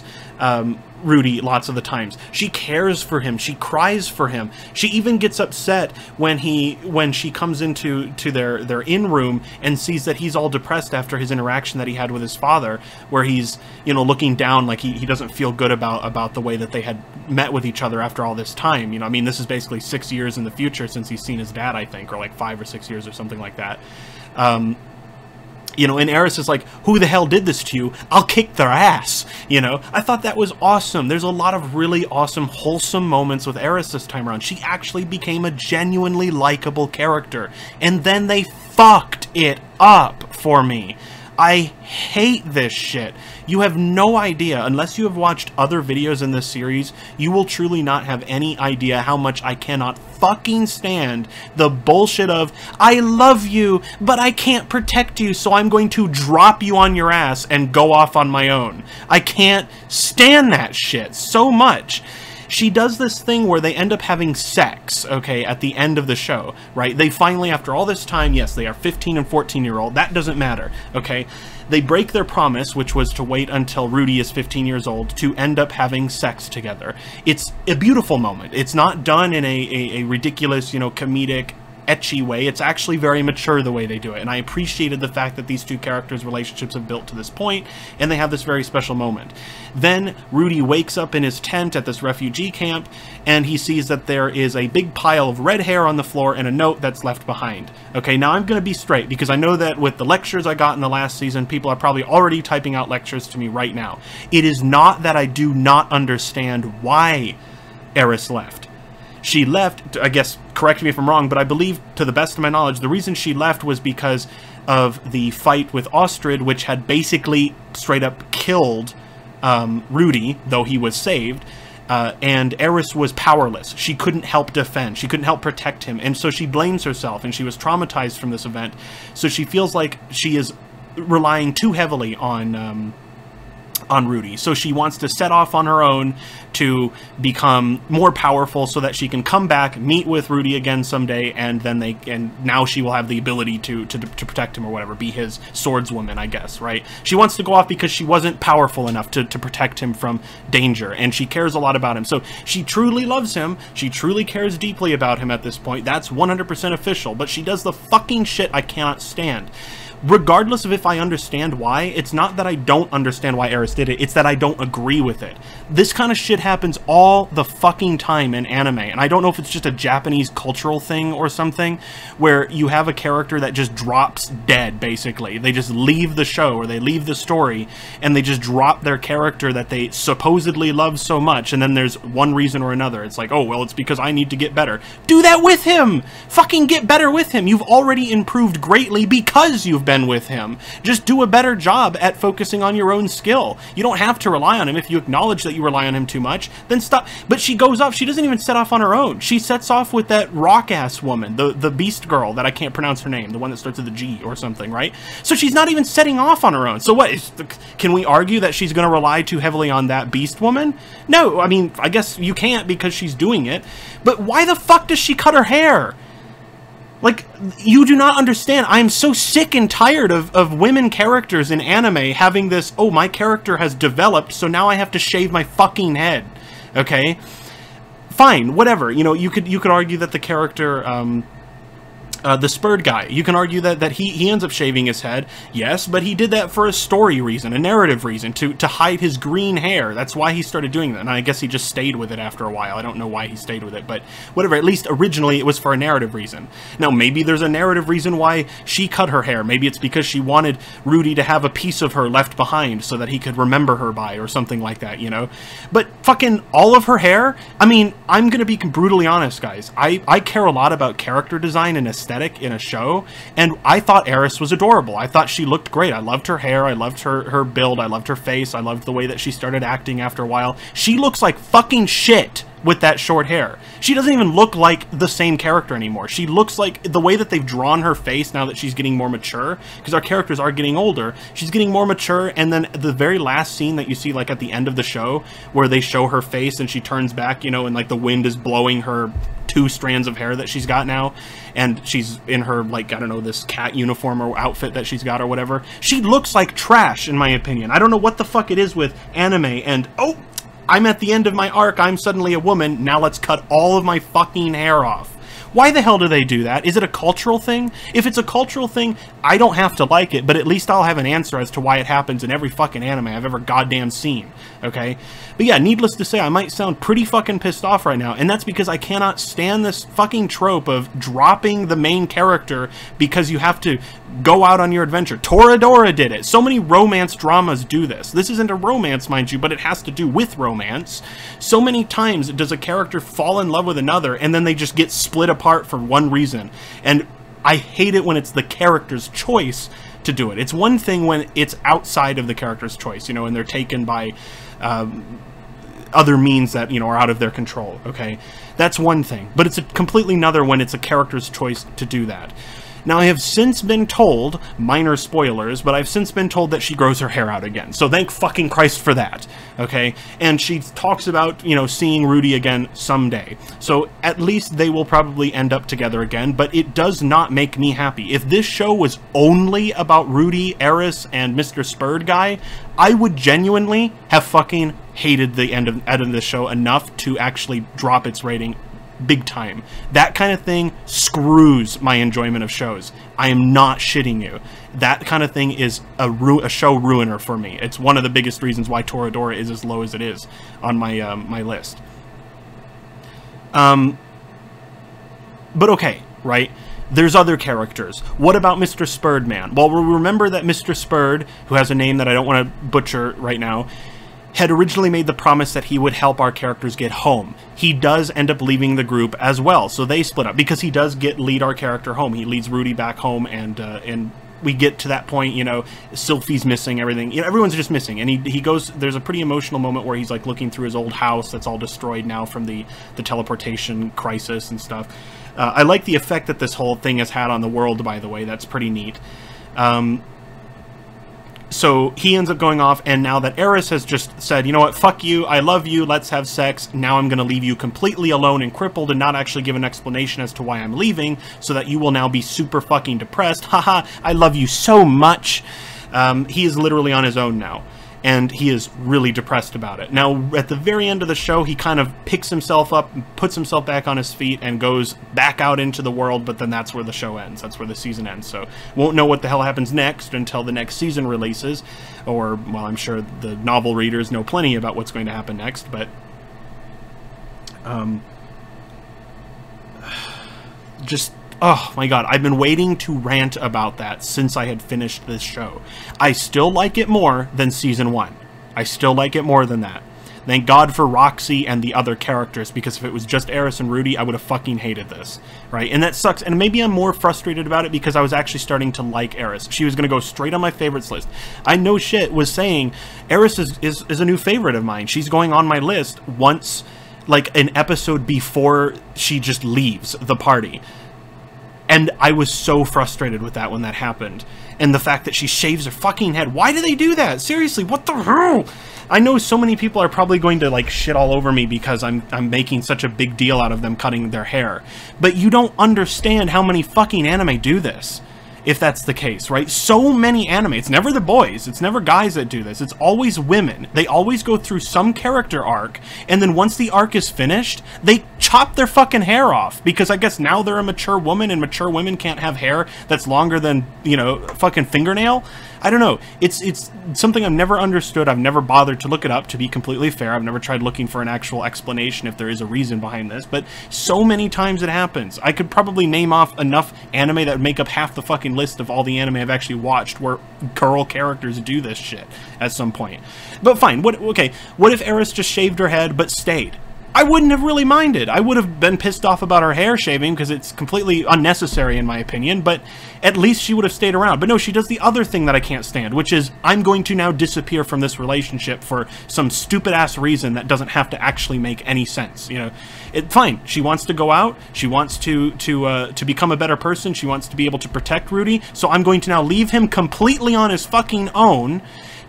Rudy lots of the times. She cares for him. She cries for him. She even gets upset when she comes into their inn room and sees that he's all depressed after his interaction that he had with his father, where he's, you know, looking down like he doesn't feel good about the way that they had met with each other after all this time. You know, I mean, this is basically 6 years in the future since he's seen his dad, I think, or like 5 or 6 years or something like that. You know, and Eris is like, who the hell did this to you? I'll kick their ass. You know, I thought that was awesome. There's a lot of really awesome, wholesome moments with Eris this time around. She actually became a genuinely likable character. And then they fucked it up for me. I hate this shit. You have no idea, unless you have watched other videos in this series, you will truly not have any idea how much I cannot fucking stand the bullshit of, I love you, but I can't protect you, so I'm going to drop you on your ass and go off on my own. I can't stand that shit so much. She does this thing where they end up having sex, okay, at the end of the show, right? They finally, after all this time, yes, they are 15 and 14-year-old, that doesn't matter, okay? They break their promise, which was to wait until Rudy is 15 years old, to end up having sex together. It's a beautiful moment. It's not done in a ridiculous, you know, comedic, ecchi way. It's actually very mature the way they do it, and I appreciated the fact that these two characters' relationships have built to this point, and they have this very special moment. Then Rudy wakes up in his tent at this refugee camp, and he sees that there is a big pile of red hair on the floor and a note that's left behind. Okay, now I'm going to be straight, because I know that with the lectures I got in the last season, people are probably already typing out lectures to me right now. It is not that I do not understand why Eris left. She left, I guess, correct me if I'm wrong, but I believe, to the best of my knowledge, the reason she left was because of the fight with Ostrid, which had basically straight up killed Rudy, though he was saved, and Eris was powerless. She couldn't help defend. She couldn't help protect him, and so she blames herself, and she was traumatized from this event, so she feels like she is relying too heavily on Rudy. So she wants to set off on her own to become more powerful so that she can come back, meet with Rudy again someday, and then now she will have the ability to protect him or whatever, be his swordswoman, I guess, right? She wants to go off because she wasn't powerful enough to protect him from danger, and she cares a lot about him. So she truly loves him, she truly cares deeply about him at this point. That's 100% official, but she does the fucking shit I cannot stand. Regardless of if I understand why, it's not that I don't understand why Eris did it, it's that I don't agree with it. This kind of shit happens all the fucking time in anime, and I don't know if it's just a Japanese cultural thing or something, where you have a character that just drops dead, basically. They just leave the show, or they leave the story, and they just drop their character that they supposedly love so much, and then there's one reason or another. It's like, oh, well, it's because I need to get better. Do that with him! Fucking get better with him! You've already improved greatly because you've been with him. Just do a better job at focusing on your own skill. You don't have to rely on him. If you acknowledge that you rely on him too much, then stop. But she goes off. She doesn't even set off on her own. She sets off with that rock-ass woman, the beast girl that I can't pronounce her name, the one that starts with a G or something, right? So she's not even setting off on her own. So what? Can we argue that she's going to rely too heavily on that beast woman? No, I mean, I guess you can't because she's doing it. But why the fuck does she cut her hair? Like, you do not understand. I am so sick and tired of women characters in anime having this, oh, my character has developed, so now I have to shave my fucking head. Okay? Fine, whatever. You know, you could argue that the character, the spurred guy, you can argue that he ends up shaving his head, yes, but he did that for a story reason, a narrative reason, to hide his green hair. That's why he started doing that, and I guess he just stayed with it after a while. I don't know why he stayed with it, but whatever, at least originally it was for a narrative reason. Now, maybe there's a narrative reason why she cut her hair. Maybe it's because she wanted Rudy to have a piece of her left behind so that he could remember her by, or something like that, you know? But fucking all of her hair, I mean, I'm gonna be brutally honest, guys. I care a lot about character design and aesthetics in a show, and I thought Eris was adorable. I thought she looked great. I loved her hair, I loved her build, I loved her face, I loved the way that she started acting after a while. She looks like fucking shit with that short hair. She doesn't even look like the same character anymore. She looks like, the way that they've drawn her face now that she's getting more mature, because our characters are getting older, she's getting more mature, and then the very last scene that you see, like at the end of the show, where they show her face and she turns back, you know, and like the wind is blowing her 2 strands of hair that she's got now, and she's in her, like, I don't know, this cat uniform or outfit that she's got or whatever. She looks like trash, in my opinion. I don't know what the fuck it is with anime, and, oh, I'm at the end of my arc, I'm suddenly a woman, now let's cut all of my fucking hair off. Why the hell do they do that? Is it a cultural thing? If it's a cultural thing, I don't have to like it, but at least I'll have an answer as to why it happens in every fucking anime I've ever goddamn seen, okay? But yeah, needless to say, I might sound pretty fucking pissed off right now, and that's because I cannot stand this fucking trope of dropping the main character because you have to go out on your adventure. Toradora did it. So many romance dramas do this. This isn't a romance, mind you, but it has to do with romance. So many times does a character fall in love with another, and then they just get split apart for one reason. And I hate it when it's the character's choice to do it. It's one thing when it's outside of the character's choice, you know, and they're taken by other means that, you know, are out of their control, okay? That's one thing. But it's a completely another when it's a character's choice to do that. Now, I have since been told, minor spoilers, but I've since been told that she grows her hair out again. So thank fucking Christ for that, okay? And she talks about, you know, seeing Rudy again someday. So at least they will probably end up together again, but it does not make me happy. If this show was only about Rudy, Eris, and Mr. Spurred guy, I would genuinely have fucking hated the end of this show enough to actually drop its rating big time. That kind of thing screws my enjoyment of shows. I am not shitting you. That kind of thing is a show ruiner for me. It's one of the biggest reasons why Toradora is as low as it is on my my list. But okay, right? There's other characters. What about Mr. Spurred Man? Well, we'll remember that Mr. Spurred, who has a name that I don't want to butcher right now, had originally made the promise that he would help our characters get home. He does end up leaving the group as well, so they split up, because he does lead our character home. He leads Rudy back home, and we get to that point, you know, Sylphie's missing, everything, you know, everyone's just missing, and he goes, there's a pretty emotional moment where he's, like, looking through his old house that's all destroyed now from the teleportation crisis and stuff. I like the effect that this whole thing has had on the world, by the way. That's pretty neat. So he ends up going off, and now that Eris has just said, you know what, fuck you, I love you, let's have sex, now I'm going to leave you completely alone and crippled and not actually give an explanation as to why I'm leaving, so that you will now be super fucking depressed. Haha, I love you so much. He is literally on his own now, and he is really depressed about it. Now, at the very end of the show, he kind of picks himself up, puts himself back on his feet, and goes back out into the world, but then that's where the show ends. That's where the season ends. So, won't know what the hell happens next until the next season releases, or, well, I'm sure the novel readers know plenty about what's going to happen next, but just... oh my god, I've been waiting to rant about that since I had finished this show. I still like it more than Season 1. I still like it more than that. Thank God for Roxy and the other characters, because if it was just Eris and Rudy, I would have fucking hated this, right? And that sucks, and maybe I'm more frustrated about it because I was actually starting to like Eris. She was going to go straight on my favorites list. I no shit was saying Eris is a new favorite of mine. She's going on my list once, like, an episode before she just leaves the party. And I was so frustrated with that when that happened. And the fact that she shaves her fucking head. Why do they do that? Seriously, what the hell? I know so many people are probably going to, like, shit all over me because I'm making such a big deal out of them cutting their hair. But you don't understand how many fucking anime do this, if that's the case, right? So many anime. It's never the boys. It's never guys that do this. It's always women. They always go through some character arc, and then once the arc is finished, they chop their fucking hair off, because I guess now they're a mature woman, and mature women can't have hair that's longer than, you know, fucking fingernail. I don't know. It's something I've never understood. I've never bothered to look it up, to be completely fair. I've never tried looking for an actual explanation if there is a reason behind this, but so many times it happens. I could probably name off enough anime that would make up half the fucking list of all the anime I've actually watched where girl characters do this shit at some point. But fine, what if Eris just shaved her head but stayed? I wouldn't have really minded. I would have been pissed off about her hair shaving because it's completely unnecessary in my opinion, but at least she would have stayed around. But no, she does the other thing that I can't stand, which is I'm going to now disappear from this relationship for some stupid-ass reason that doesn't have to actually make any sense, you know? Fine, she wants to go out, she wants to become a better person, she wants to be able to protect Rudy, so I'm going to now leave him completely on his fucking own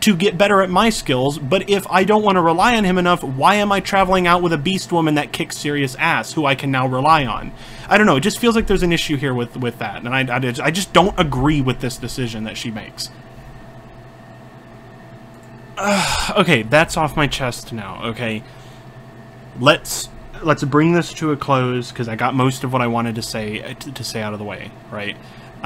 to get better at my skills, but if I don't want to rely on him enough, why am I traveling out with a beast woman that kicks serious ass, who I can now rely on? I don't know, it just feels like there's an issue here with that, and I just don't agree with this decision that she makes. Okay, that's off my chest now, okay? Let's bring this to a close, because I got most of what I wanted to say out of the way, right?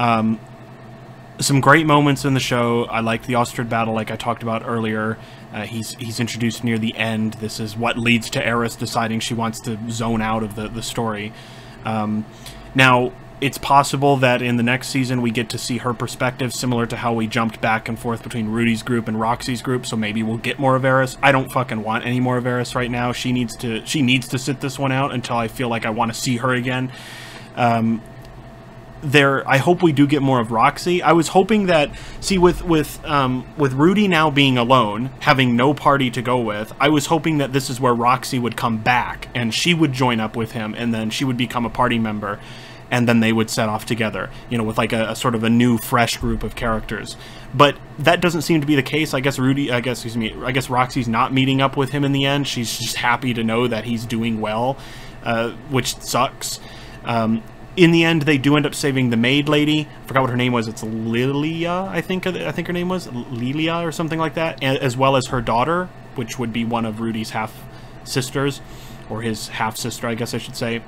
Some great moments in the show. I like the Ostrich battle, like I talked about earlier. He's introduced near the end. This is what leads to Eris deciding she wants to zone out of the story. Now, it's possible that in the next season we get to see her perspective, similar to how we jumped back and forth between Rudy's group and Roxy's group, so maybe we'll get more of Eris. I don't fucking want any more of Eris right now. She needs to sit this one out until I feel like I want to see her again. I hope we do get more of Roxy. I was hoping that, see, with Rudy now being alone, having no party to go with, I was hoping that this is where Roxy would come back, and she would join up with him, and then she would become a party member, and then they would set off together, you know, with like a sort of a new, fresh group of characters. But that doesn't seem to be the case. I guess Roxy's not meeting up with him in the end. She's just happy to know that he's doing well, which sucks. In the end, they do end up saving the maid lady. I forgot what her name was. It's Lilia, I think her name was Lilia or something like that, as well as her daughter, which would be one of Rudy's half sisters, or his half sister, I guess I should say.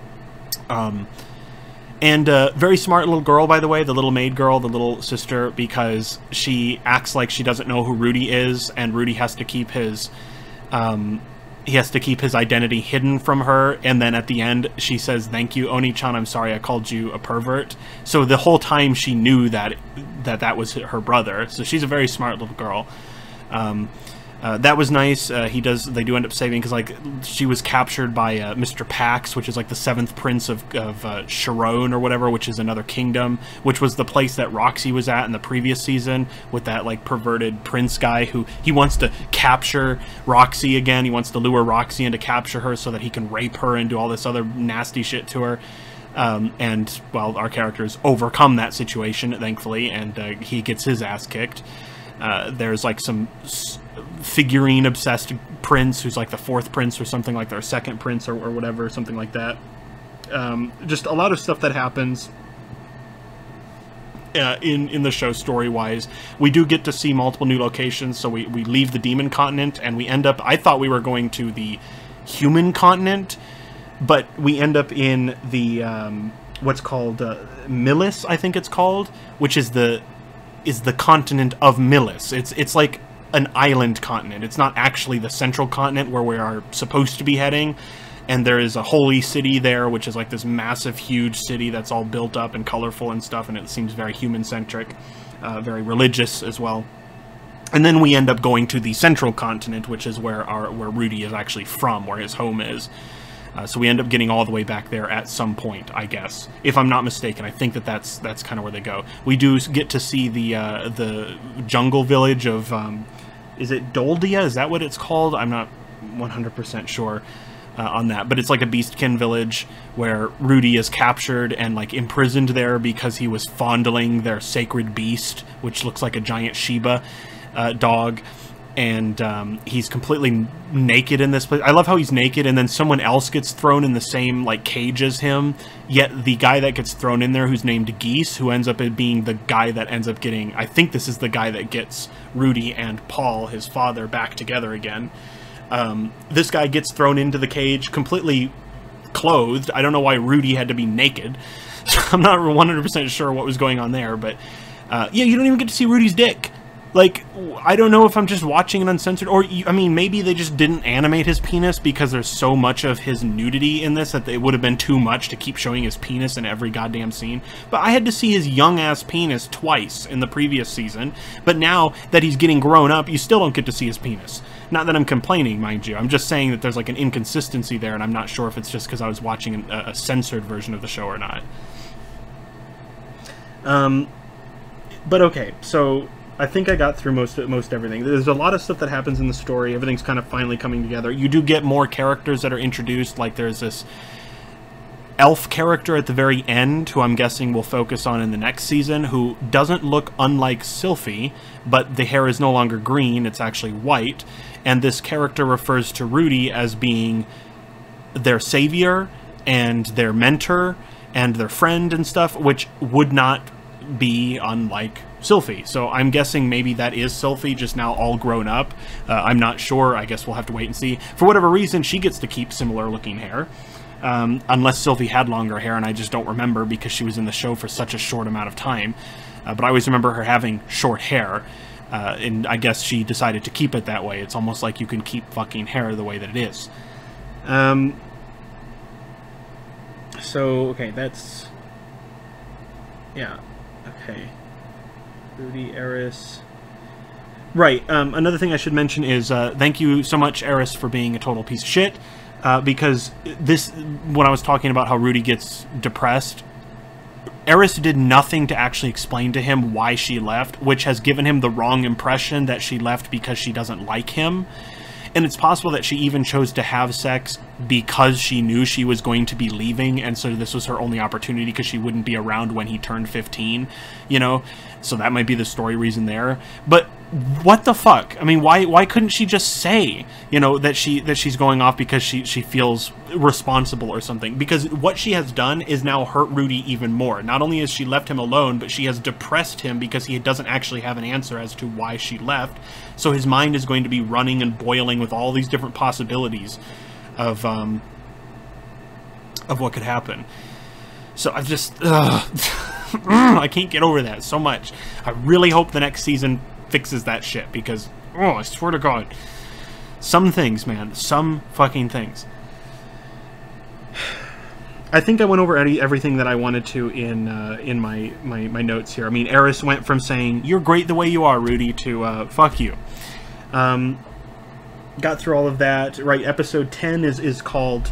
And very smart little girl, by the way, the little maid girl, the little sister, because she acts like she doesn't know who Rudy is, and Rudy has to keep his identity hidden from her, and then at the end she says, "Thank you, Oni-chan, I'm sorry I called you a pervert." So the whole time she knew that was her brother, so she's a very smart little girl. That was nice. They do end up saving, because like she was captured by Mr. Pax, which is like the 7th prince of Sharon or whatever, which is another kingdom, which was the place that Roxy was at in the previous season, with that like perverted prince guy who he wants to capture Roxy again. He wants to lure Roxy in to capture her so that he can rape her and do all this other nasty shit to her. And well, our characters overcome that situation, thankfully, and he gets his ass kicked. There's like some figurine obsessed prince who's like the 4th prince or something, like their 2nd prince or whatever, something like that. Just a lot of stuff that happens in the show story-wise. We do get to see multiple new locations, so we leave the demon continent and we end up, I thought we were going to the human continent, but we end up in the what's called Millis, I think it's called, which is the continent of Millis. It's like an island continent. It's not actually the central continent where we are supposed to be heading, and there is a holy city there, which is like this massive, huge city that's all built up and colorful and stuff, and it seems very human-centric, very religious as well. And then we end up going to the central continent, which is where Rudy is actually from, where his home is. So we end up getting all the way back there at some point, I guess. If I'm not mistaken, I think that's kind of where they go. We do get to see the jungle village of, is it Doldia? Is that what it's called? I'm not 100% sure on that. But it's like a beastkin village where Rudy is captured and like imprisoned there because he was fondling their sacred beast, which looks like a giant Shiba dog. And he's completely naked in this place. I love how he's naked, and then someone else gets thrown in the same like cage as him, yet the guy that gets thrown in there, who's named Geese, who ends up being the guy that ends up getting, I think this is the guy that gets Rudy and Paul, his father, back together again. This guy gets thrown into the cage completely clothed. I don't know why Rudy had to be naked. I'm not 100% sure what was going on there, but yeah, you don't even get to see Rudy's dick. Like, I don't know if I'm just watching it uncensored, or, I mean, maybe they just didn't animate his penis because there's so much of his nudity in this that it would have been too much to keep showing his penis in every goddamn scene. But I had to see his young-ass penis twice in the previous season, but now that he's getting grown up, you still don't get to see his penis. Not that I'm complaining, mind you. I'm just saying that there's, like, an inconsistency there, and I'm not sure if it's just because I was watching a censored version of the show or not. But okay, so I think I got through most everything. There's a lot of stuff that happens in the story. Everything's kind of finally coming together. You do get more characters that are introduced. Like there's this elf character at the very end, who I'm guessing we'll focus on in the next season, who doesn't look unlike Sylphie, but the hair is no longer green, it's actually white, and this character refers to Rudy as being their savior and their mentor and their friend and stuff, which would not be unlike Sylphie. So I'm guessing maybe that is Sylphie, just now all grown up. I'm not sure. I guess we'll have to wait and see. For whatever reason, she gets to keep similar looking hair. Unless Sylphie had longer hair, and I just don't remember because she was in the show for such a short amount of time. But I always remember her having short hair, and I guess she decided to keep it that way. It's almost like you can keep fucking hair the way that it is. So, okay, that's... yeah, okay. Rudy, Eris... Right, another thing I should mention is, thank you so much, Eris, for being a total piece of shit. Because this, when I was talking about how Rudy gets depressed, Eris did nothing to actually explain to him why she left, which has given him the wrong impression that she left because she doesn't like him. And it's possible that she even chose to have sex because she knew she was going to be leaving, and so this was her only opportunity because she wouldn't be around when he turned 15, you know? So that might be the story reason there. But what the fuck? I mean, why couldn't she just say, you know, that she's going off because she feels responsible or something? Because what she has done is now hurt Rudy even more. Not only has she left him alone, but she has depressed him because he doesn't actually have an answer as to why she left. So his mind is going to be running and boiling with all these different possibilities of what could happen. So I've just I can't get over that so much. I really hope the next season fixes that shit, because I swear to God, some things, man, some fucking things. I think I went over everything that I wanted to in my notes here. I mean, Eris went from saying "you're great the way you are, Rudy" to "fuck you." Got through all of that. Right, episode 10 is called...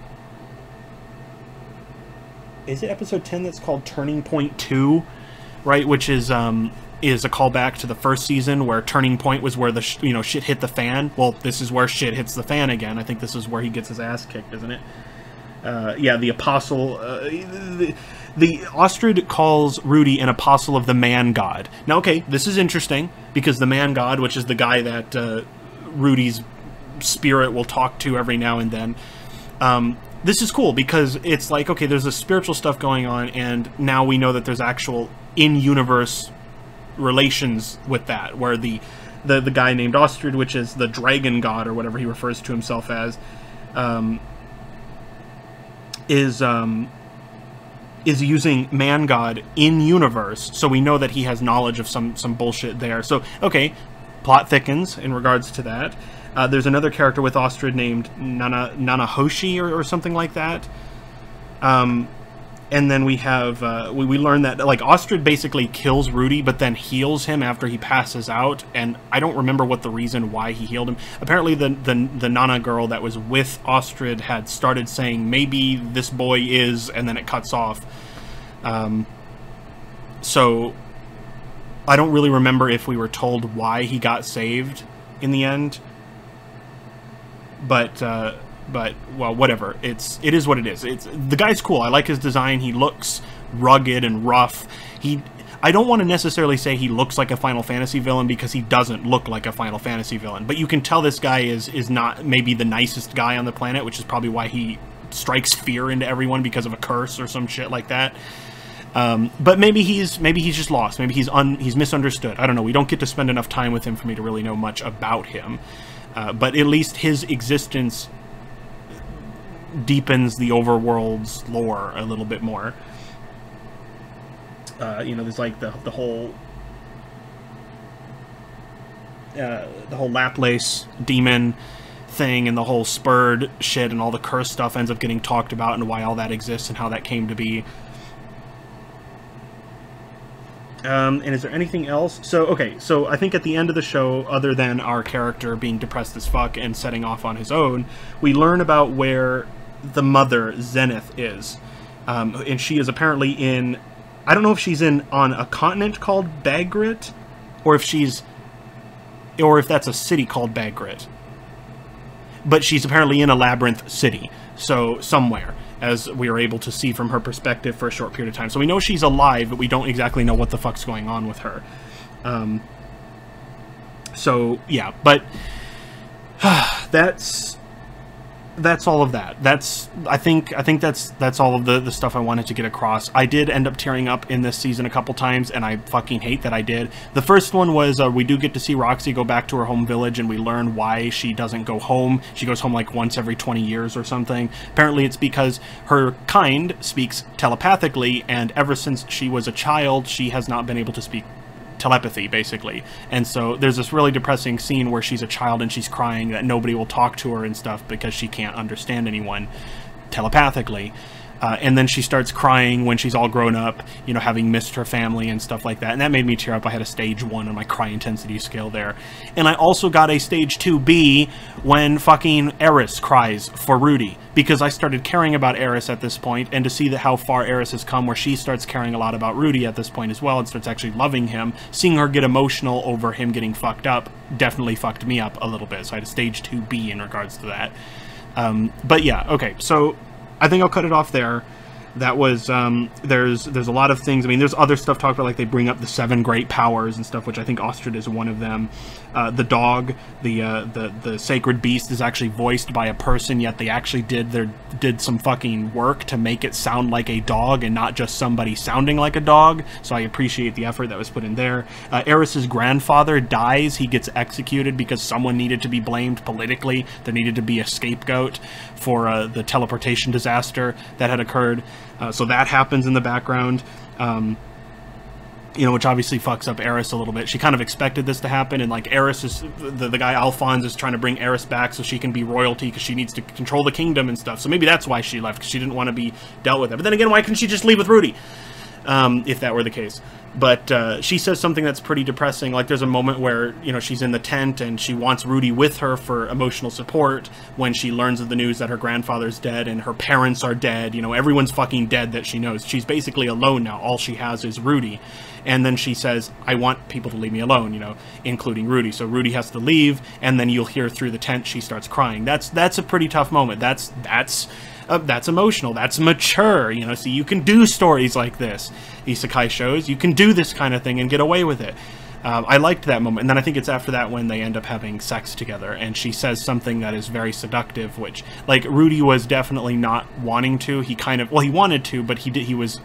is it episode 10 that's called Turning Point 2? Right, which is a callback to the first season where Turning Point was where the shit hit the fan. Well, this is where shit hits the fan again. I think this is where he gets his ass kicked, isn't it? Yeah, the apostle... the Ostrich calls Rudy an apostle of the man god. Now, okay, this is interesting, because the man god, which is the guy that Rudy's spirit will talk to every now and then, this is cool, because it's like, okay, there's this spiritual stuff going on, and now we know that there's actual in-universe relations with that, where the guy named Ostrich, which is the dragon god, or whatever he refers to himself as, is using man god in universe, so we know that he has knowledge of some bullshit there. So okay, plot thickens in regards to that. There's another character with Ostrich named Nanahoshi or something like that. And then we have we learn that, like, Ostrich basically kills Rudy, but then heals him after he passes out. And I don't remember what the reason why he healed him. Apparently, the Nana girl that was with Ostrich had started saying, maybe this boy is, and then it cuts off. So I don't really remember if we were told why he got saved in the end. But well, whatever. It is what it is. The guy's cool. I like his design. He looks rugged and rough. I don't want to necessarily say he looks like a Final Fantasy villain, because he doesn't look like a Final Fantasy villain. But you can tell this guy is not maybe the nicest guy on the planet, which is probably why he strikes fear into everyone because of a curse or some shit like that. But maybe he's just lost. Maybe he's misunderstood. I don't know. We don't get to spend enough time with him for me to really know much about him. But at least his existence deepens the overworld's lore a little bit more. There's like the whole Laplace demon thing, and the whole spurred shit, and all the curse stuff ends up getting talked about, and why all that exists and how that came to be. And is there anything else? So, okay, so I think at the end of the show, other than our character being depressed as fuck and setting off on his own, we learn about where the mother, Zenith, is. And she is apparently in... I don't know if she's on a continent called Bagrit, or if that's a city called Bagrit. But she's apparently in a labyrinth city, so somewhere. as we are able to see from her perspective for a short period of time. So we know she's alive, but we don't exactly know what the fuck's going on with her. So yeah, but that's all of that. I think that's all of the stuff I wanted to get across. I did end up tearing up in this season a couple times, and I fucking hate that I did. The first one was we do get to see Roxy go back to her home village, and we learn why she doesn't go home. She goes home like once every 20 years or something. Apparently it's because her kind speaks telepathically, and ever since she was a child, she has not been able to speak telepathy, basically. And so there's this really depressing scene where she's a child and she's crying that nobody will talk to her and stuff because she can't understand anyone telepathically. And then she starts crying when she's all grown up, you know, having missed her family and stuff like that. And that made me tear up. I had a stage 1 on my cry intensity scale there. And I also got a stage 2B when fucking Eris cries for Rudy, because I started caring about Eris at this point, and to see that how far Eris has come, where she starts caring a lot about Rudy at this point as well, and starts actually loving him. Seeing her get emotional over him getting fucked up definitely fucked me up a little bit. So I had a stage 2B in regards to that. But yeah, okay, so I think I'll cut it off there. That was, there's a lot of things. I mean, there's other stuff talked about, like they bring up the 7 great powers and stuff, which I think Ostrich is one of them. The dog, the sacred beast is actually voiced by a person, yet they actually did some fucking work to make it sound like a dog and not just somebody sounding like a dog. So I appreciate the effort that was put in there. Eris's grandfather dies. He gets executed because someone needed to be blamed politically. There needed to be a scapegoat for the teleportation disaster that had occurred. So that happens in the background, you know, which obviously fucks up Eris a little bit. She kind of expected this to happen, and like Eris is, the guy Alphonse is trying to bring Eris back so she can be royalty because she needs to control the kingdom and stuff. So maybe that's why she left, because she didn't want to be dealt with it. But then again, why couldn't she just leave with Rudy? If that were the case. But she says something that's pretty depressing. Like, there's a moment where, you know, she's in the tent and she wants Rudy with her for emotional support when she learns of the news that her grandfather's dead and her parents are dead. You know, everyone's fucking dead that she knows. She's basically alone now. All she has is Rudy. And then she says, I want people to leave me alone, you know, including Rudy. So Rudy has to leave, and then you'll hear through the tent she starts crying. That's a pretty tough moment. That's emotional. That's mature. You know, see, you can do stories like this. Isekai shows, you can do this kind of thing and get away with it. I liked that moment. And then I think it's after that when they end up having sex together, and she says something that is very seductive, which, like, Rudy was definitely not wanting to. He kind of, well, he wanted to, but he was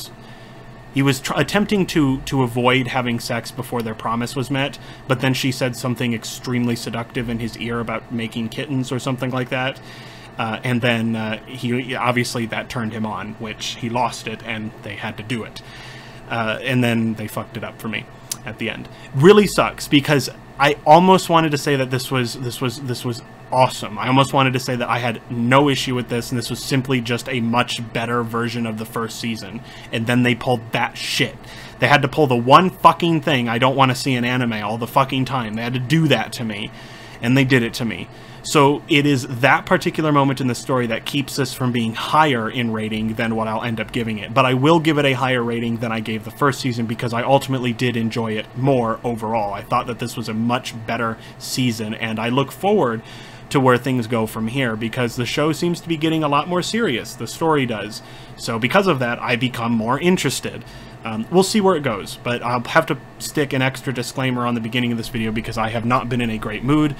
attempting to avoid having sex before their promise was met, but then she said something extremely seductive in his ear about making kittens or something like that. And then he obviously that turned him on, which he lost it, and they had to do it. And then they fucked it up for me at the end. Really sucks, because I almost wanted to say that this was awesome. I almost wanted to say that I had no issue with this, and this was simply just a much better version of the first season. And then they pulled that shit. They had to pull the one fucking thing I don't want to see in anime all the fucking time. They had to do that to me, and they did it to me. So it is that particular moment in the story that keeps this from being higher in rating than what I'll end up giving it. But I will give it a higher rating than I gave the first season, because I ultimately did enjoy it more overall. I thought that this was a much better season, and I look forward to where things go from here, because the show seems to be getting a lot more serious. The story does. So because of that, I become more interested. We'll see where it goes, but I'll have to stick an extra disclaimer on the beginning of this video, because I have not been in a great mood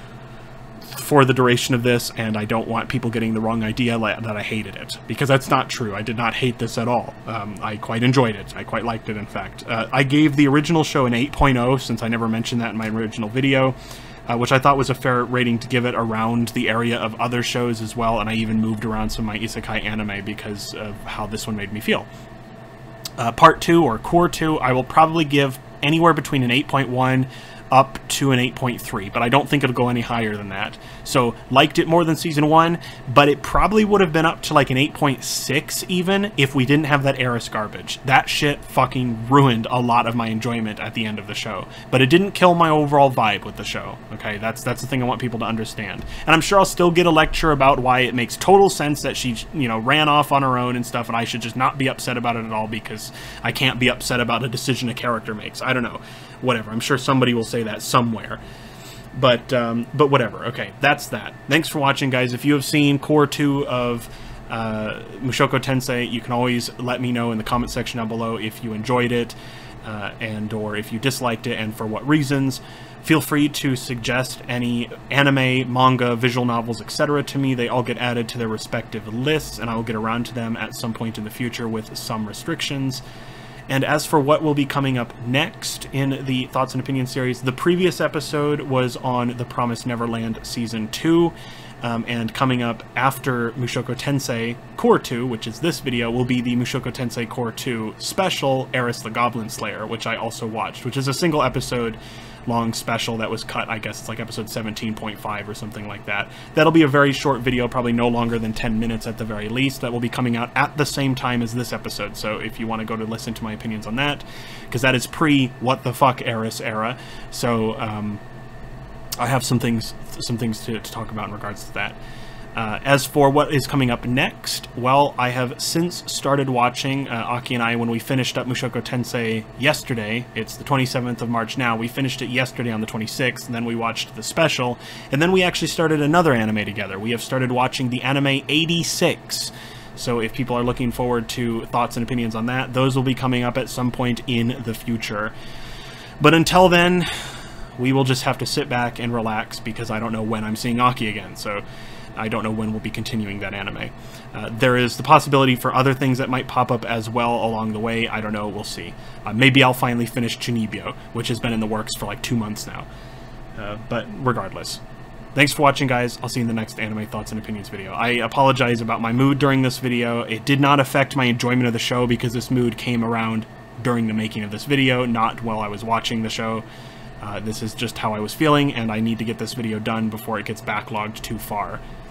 for the duration of this, and I don't want people getting the wrong idea that I hated it, because that's not true. I did not hate this at all. I quite enjoyed it. I quite liked it, in fact. I gave the original show an 8.0, since I never mentioned that in my original video, which I thought was a fair rating to give it around the area of other shows as well, and I even moved around some of my isekai anime because of how this one made me feel. Part 2, or Cour 2, I will probably give anywhere between an 8.1 up to an 8.3, but I don't think it'll go any higher than that. So, liked it more than Season 1, but it probably would have been up to like an 8.6 even if we didn't have that Eris garbage. That shit fucking ruined a lot of my enjoyment at the end of the show. But it didn't kill my overall vibe with the show, okay? That's the thing I want people to understand. And I'm sure I'll still get a lecture about why it makes total sense that she, you know, ran off on her own and stuff, and I should just not be upset about it at all, because I can't be upset about a decision a character makes. I don't know. Whatever. I'm sure somebody will say that somewhere. But whatever. Okay, that's that. Thanks for watching, guys. If you have seen Cour 2 of Mushoku Tensei, you can always let me know in the comment section down below if you enjoyed it, and or if you disliked it, and for what reasons. Feel free to suggest any anime, manga, visual novels, etc. to me. They all get added to their respective lists, and I will get around to them at some point in the future with some restrictions. And as for what will be coming up next in the Thoughts and Opinions series, the previous episode was on The Promised Neverland Season 2, and coming up after Mushoku Tensei Cour 2, which is this video, will be the Mushoku Tensei Cour 2 special, Eris the Goblin Slayer, which I also watched, which is a single episode long special that was cut. I guess it's like episode 17.5 or something like that. That'll be a very short video, probably no longer than 10 minutes at the very least, that will be coming out at the same time as this episode. So if you want to go to listen to my opinions on that, because that is pre-what the fuck Eris era, so I have some things to talk about in regards to that. As for what is coming up next, well, I have since started watching Aki and I, when we finished up Mushoku Tensei yesterday. It's the 27th of March now. We finished it yesterday on the 26th, and then we watched the special, and then we actually started another anime together. We have started watching the anime 86. So if people are looking forward to thoughts and opinions on that, those will be coming up at some point in the future. But until then, we will just have to sit back and relax, because I don't know when I'm seeing Aki again, so I don't know when we'll be continuing that anime. There is the possibility for other things that might pop up as well along the way. I don't know, we'll see. Maybe I'll finally finish Chunibyo, which has been in the works for like 2 months now. But regardless. Thanks for watching, guys. I'll see you in the next Anime Thoughts and Opinions video. I apologize about my mood during this video. It did not affect my enjoyment of the show, because this mood came around during the making of this video, not while I was watching the show. This is just how I was feeling, and I need to get this video done before it gets backlogged too far.